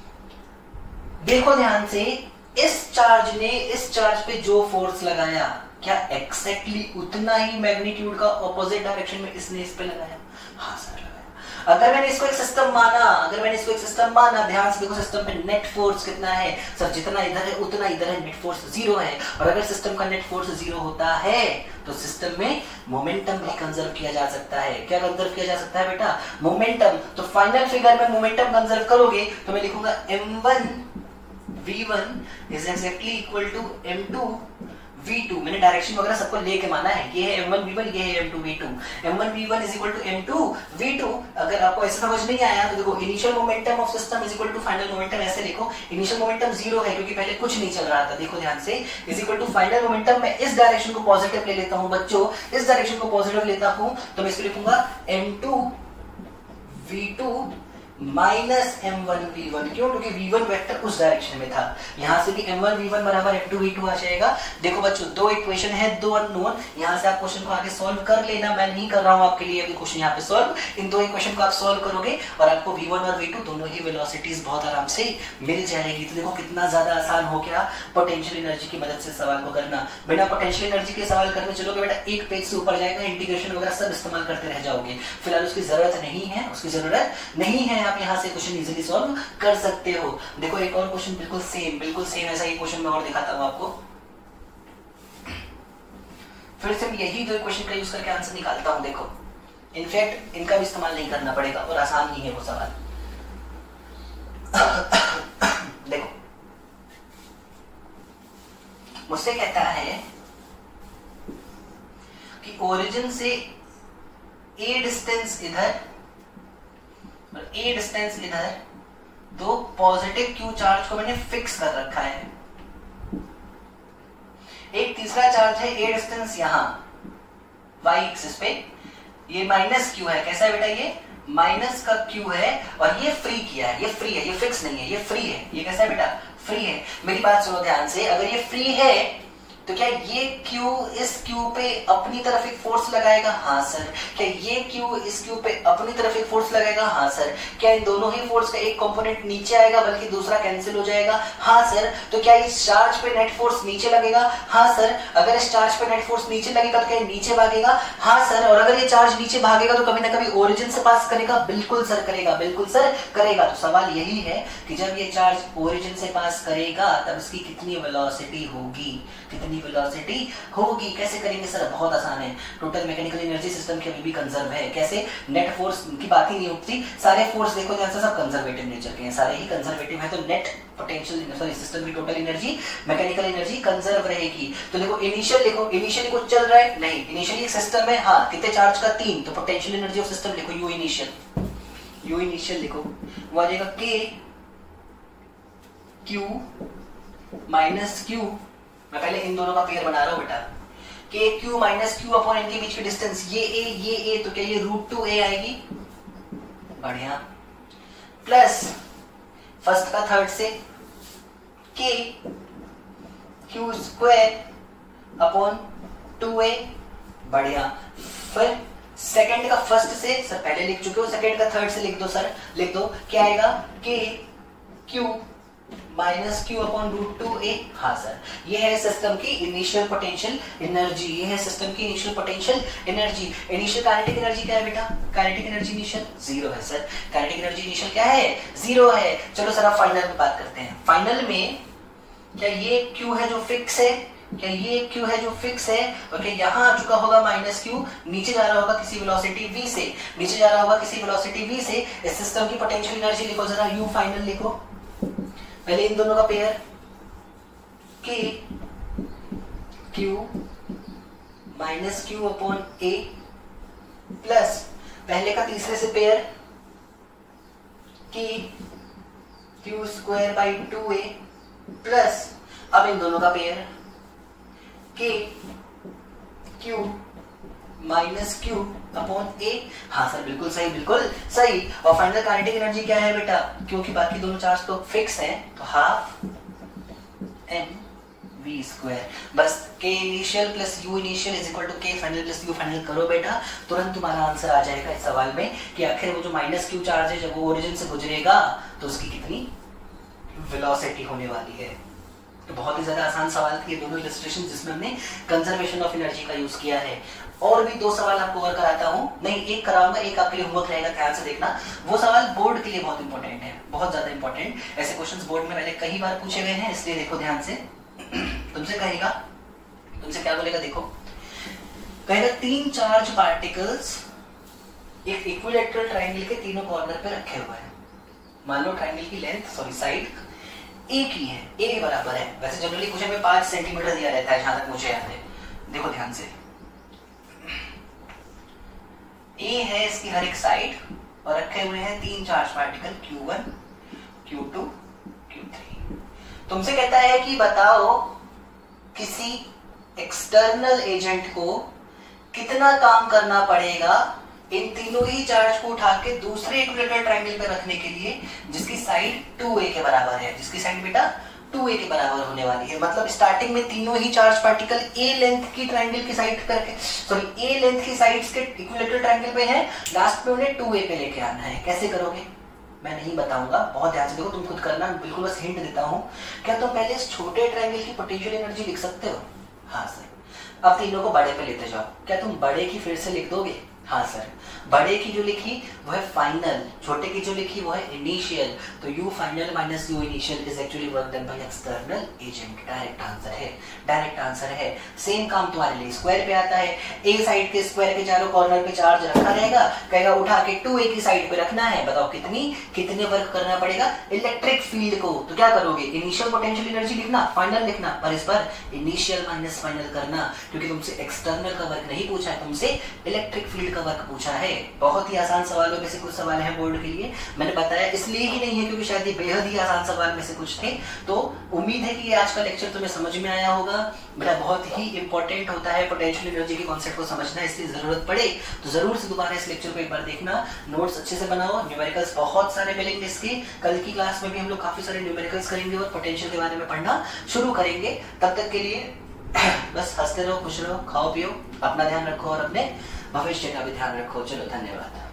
Speaker 1: देखो ध्यान से, इस चार्ज ने इस चार्ज पे जो फोर्स लगाया क्या एक्सैक्टली उतना ही मैग्नीट्यूड का ऑपोजिट डायरेक्शन में इसने इस पे लगाया? हाँ सर लगाया। अगर मैंने इसको एक सिस्टम माना अगर मैंने इसको एक सिस्टम माना ध्यान से देखो सिस्टम पे नेट फोर्स कितना है? सर जितना इधर है उतना इधर है, नेट फोर्स जीरो है। और अगर सिस्टम का नेट फोर्स जीरो होता है तो सिस्टम में मोमेंटम भी कंजर्व किया जा सकता है। क्या कंजर्व किया जा सकता है बेटा? मोमेंटम। तो फाइनल फिगर में मोमेंटम कंजर्व करोगे तो मैं लिखूंगा m one v one is exactly equal to m two v two. मैंने डायरेक्शन वगैरह सबको लेके माना है, ये है एम वन वी वन, ये है m two v two. M one v one is equal to m two v two. अगर आपको ऐसा समझ नहीं आया तो देखो initial momentum of system is equal to final momentum. ऐसे लिखो, इनिशियल मोमेंटम जीरो है क्योंकि पहले कुछ नहीं चल रहा था। देखो ध्यान से, is equal to final momentum. मैं इस डायरेक्शन को पॉजिटिव ले लेता हूं बच्चों, इस डायरेक्शन को पॉजिटिव लेता हूं तो मैं इसको लिखूंगा m two v two minus m one v one. क्यों? क्योंकि वी वन वेक्टर उस डायरेक्शन में था। यहां से भी एम वन वी वन बराबर एम टू वी टू आ जाएगा। देखो बच्चों दो इक्वेशन है, दो अननोन। यहां से आप क्वेश्चन को आगे सॉल्व कर लेना, मैं नहीं कर रहा हूं आपके लिए अभी क्वेश्चन यहां पे सॉल्व। इन दो इक्वेशन को आप सॉल्व करोगे और आपको वी वन और वी टू दोनों ही वेलोसिटीज बहुत आराम से मिल जाएगी। तो देखो कितना ज्यादा आसान हो गया पोटेंशियल एनर्जी की मदद से सवाल को करना। बिना पोटेंशियल एनर्जी के सवाल करने चलोगे बेटा एक पेज से ऊपर जाएगा, इंटीग्रेशन वगैरह सब इस्तेमाल करते रह जाओगे। फिलहाल उसकी जरूरत नहीं है, उसकी जरूरत नहीं है। आप यहाँ से क्वेश्चन इजीली सॉल्व कर सकते हो। देखो एक और क्वेश्चन बिल्कुल सेम बिल्कुल सेम ऐसा ही क्वेश्चन मैं और दिखाता हूं आपको। फिर से यही दो क्वेश्चन का यूज करके आंसर निकालता हूं। देखो इनफैक्ट इनका भी इस्तेमाल नहीं करना पड़ेगा और आसान ही है वो सवाल। देखो मुझसे कहता है कि ओरिजिन से ए डिस्टेंस इधर और ए डिस्टेंस इधर दो पॉजिटिव क्यू चार्ज को मैंने फिक्स कर रखा है। एक तीसरा चार्ज है ए डिस्टेंस यहां वाई एक्सिस पे, ये माइनस क्यू है। कैसा है बेटा? ये माइनस का क्यू है और ये फ्री किया है, ये फ्री है, ये फिक्स नहीं है, ये फ्री है। ये कैसा है बेटा? फ्री है। मेरी बात सुनो ध्यान से, अगर ये फ्री है तो क्या ये Q इस Q पे अपनी तरफ एक फोर्स लगाएगा? हाँ सर। क्या ये Q इस Q पे अपनी तरफ एक फोर्स लगाएगा? हाँ सर। क्या इन दोनों ही फोर्स का एक कंपोनेंट नीचे आएगा बल्कि दूसरा कैंसिल हो जाएगा? हाँ सर। तो क्या इस चार्ज पे नेट फोर्स नीचे लगेगा? हाँ सर। अगर इस चार्ज पे नेट फोर्स नीचे लगेगा तो क्या नीचे भागेगा? हाँ सर। और अगर ये चार्ज नीचे भागेगा तो कभी ना कभी ओरिजिन से पास करेगा? बिल्कुल सर करेगा, बिल्कुल सर करेगा। तो सवाल यही है कि जब ये चार्ज ओरिजिन से पास करेगा तब इसकी कितनी वेलोसिटी होगी, कितनी वेलोसिटी होगी। कैसे करेंगे सर? बहुत आसान है। टोटल मैकेनिकल एनर्जी सिस्टम की अभी भी कंजर्व है। कैसे? नेट फोर्स की बात ही नहीं उठती। सारे फोर्स देखो ध्यान से, सब कंजर्वेटिव नेचर के हैं, सारे ही कंजर्वेटिव है। तो नेट पोटेंशियल सॉरी सिस्टम की total energy, mechanical energy conserve रहेगी। तो देखो इनिशियल लिखो, इनिशियली कुछ चल रहा है नहीं, इनिशियली एक सिस्टम है, हाँ कितने चार्ज का? तीन। तो पोटेंशियल एनर्जी ऑफ सिस्टम लिखो यू इनिशियल, यू इनिशियल लिखो, वो आ जाएगा के क्यू माइनस क्यू। मैं पहले इन दोनों का पेयर बना रहा हूं बेटा, K q minus q upon इनके बीच की डिस्टेंस, ये ए ये ए, तो क्या ये रूट टू ए आएगी? बढ़िया। प्लस फर्स्ट का थर्ड से k Q square upon two a. बढ़िया। फिर सेकंड का फर्स्ट से, सर पहले लिख चुके हो, सेकंड का थर्ड से लिख दो सर, लिख दो। क्या आएगा? K q minus q upon root two a. हाँ सर। ये है सिस्टम की इनिशियल पोटेंशियल एनर्जी, ये है सिस्टम की initial potential energy. Initial kinetic energy क्या है बेटा? काइनेटिक एनर्जी इनिशियल जीरो है सर। काइनेटिक एनर्जी इनिशियल क्या है? जीरो है। चलो सर अब फाइनल में बात करते हैं। फाइनल में क्या ये क्यू है जो फिक्स है? क्या ये क्यू है जो फिक्स है? और क्या यहाँ आ चुका होगा माइनस क्यू, नीचे जा रहा होगा किसी वेलोसिटी v से, नीचे जा रहा होगा किसी वेलोसिटी v से। इस सिस्टम की पोटेंशियल एनर्जी लिखो जरा, यू फाइनल लिखो। पहले इन दोनों का pair k q minus q upon a, plus पहले का तीसरे से pair k Q square by two a, plus अब इन दोनों का pair k q minus q upon a. हाँ सर बिल्कुल सही, बिल्कुल सही। और फाइनल काइनेटिक एनर्जी क्या है बेटा? क्योंकि बाकी दोनों चार्ज तो फिक्स हैं, तो हाफ एम वी स्क्वायर। बस K initial plus U initial is equal to K final plus U final करो बेटा, तुरंत तुम्हारा आंसर आ जाएगा इस सवाल में कि आखिर वो जो माइनस क्यू चार्ज है जब वो ओरिजिन से गुजरेगा तो उसकी कितनी वेलोसिटी होने वाली है। तो बहुत ही ज्यादा आसान सवाल थे ये दोनों इलस्ट्रेशन जिसमें हमने कंजर्वेशन ऑफ एनर्जी का यूज किया है। और भी दो सवाल आपको और कराता हूं, नहीं एक कराऊंगा, एक आपके लिए होमवर्क रहेगा, ध्यान से देखना। वो सवाल बोर्ड के लिए बहुत इंपॉर्टेंट है, बहुत ज्यादा इंपॉर्टेंट। ऐसे क्वेश्चंस बोर्ड में पहले कई बार पूछे गए हैं, इसलिए देखो ध्यान से। तुमसे कहेगा, तुमसे क्या बोलेगा? देखो कहेगा तीन चार्ज पार्टिकल्स एक इक्विलैटरल ट्रायंगल के तीनों कॉर्नर पे रखे हुए हैं। मान लो ट्रायंगल की लेंथ सॉरी साइड एक ही है, ए के बराबर है। वैसे जनरली क्वेश्चन में पांच सेंटीमीटर दिया रहता है जहां तक मुझे याद है। देखो ध्यान से, ए है इसकी हर एक साइड और रखे हुए हैं तीन charge particle q one, Q two, q three. तुमसे कहता है कि बताओ किसी एक्सटर्नल एजेंट को कितना काम करना पड़ेगा इन तीनों ही चार्ज को उठा के दूसरे इक्विलैटरल ट्रायंगल पे रखने के लिए जिसकी साइड टू ए के बराबर है, जिसकी साइड बेटा टू ए के बराबर होने वाली है। मतलब स्टार्टिंग में तीनों ही चार्ज पार्टिकल ए लेंथ की ट्रायंगल की साइड पे रखे, सॉरी ए लेंथ की साइड्स के इक्विलैटरल ट्रायंगल पे है, लास्ट में उन्हें टू ए पे लेके आना है। कैसे करोगे मैं नहीं बताऊंगा, बहुत ध्यान से देखो, तुम खुद करना, बिल्कुल बस हिंट देता हूं। क्या तुम पहले इस छोटे ट्रायंगल की पोटेंशियल एनर्जी लिख सकते हो? हाँ सर। अब तीनों को बड़े पे लेते जाओ, क्या तुम बड़े की फिर से लिख दोगे? हाँ सर। बड़े की जो लिखी वो है फाइनल, छोटे की जो लिखी वो है इनिशियल। तो U final minus U initial is actually work done by external agent. Direct answer है, डायरेक्ट आंसर है। सेम काम तुम्हारे लिए स्क्वायर पे आता है। ए साइड के स्क्वायर के चारों कॉर्नर पे चार्ज रखा रहेगा, कहेगा उठा के टू ए की साइड पे रखना है। बताओ कितनी कितने वर्क करना पड़ेगा इलेक्ट्रिक फील्ड को। तो क्या करोगे? इनिशियल पोटेंशियल एनर्जी लिखना, फाइनल लिखना, पर इस पर इनिशियल माइनस फाइनल करना, क्योंकि तुमसे एक्सटर्नल का वर्क नहीं पूछा है, तुमसे इलेक्ट्रिक फील्ड का वर्क पूछा है। बहुत ही आसान सवालों में से कुछ सवाल हैं बोर्ड के लिए, मैंने बताया इसलिए ही नहीं है क्योंकि शायद ये बेहद ही आसान सवाल में से कुछ थे। तो उम्मीद है कि ये आज का लेक्चर तुम्हें समझ में आया होगा। बेटा बहुत ही इंपॉर्टेंट होता है पोटेंशियल एनर्जी के कॉन्सेप्ट को समझना, इसलिए जरूरत पड़े तो जरूर से दोबारा इस लेक्चर को एक बार देखना, नोट्स अच्छे से बनाओ, न्यूमेरिकल्स बहुत सारे मिलेंगे इसके। कल की क्लास में भी हम लोग काफी सारे न्यूमेरिकल्स करेंगे और पोटेंशियल के बारे में पढ़ना शुरू करेंगे। तब तक के लिए बस हंसते रहो, खुश रहो, खाओ पियो, अपना ध्यान रखो और अपने भविष्य का भी ध्यान रखो। चलो धन्यवाद।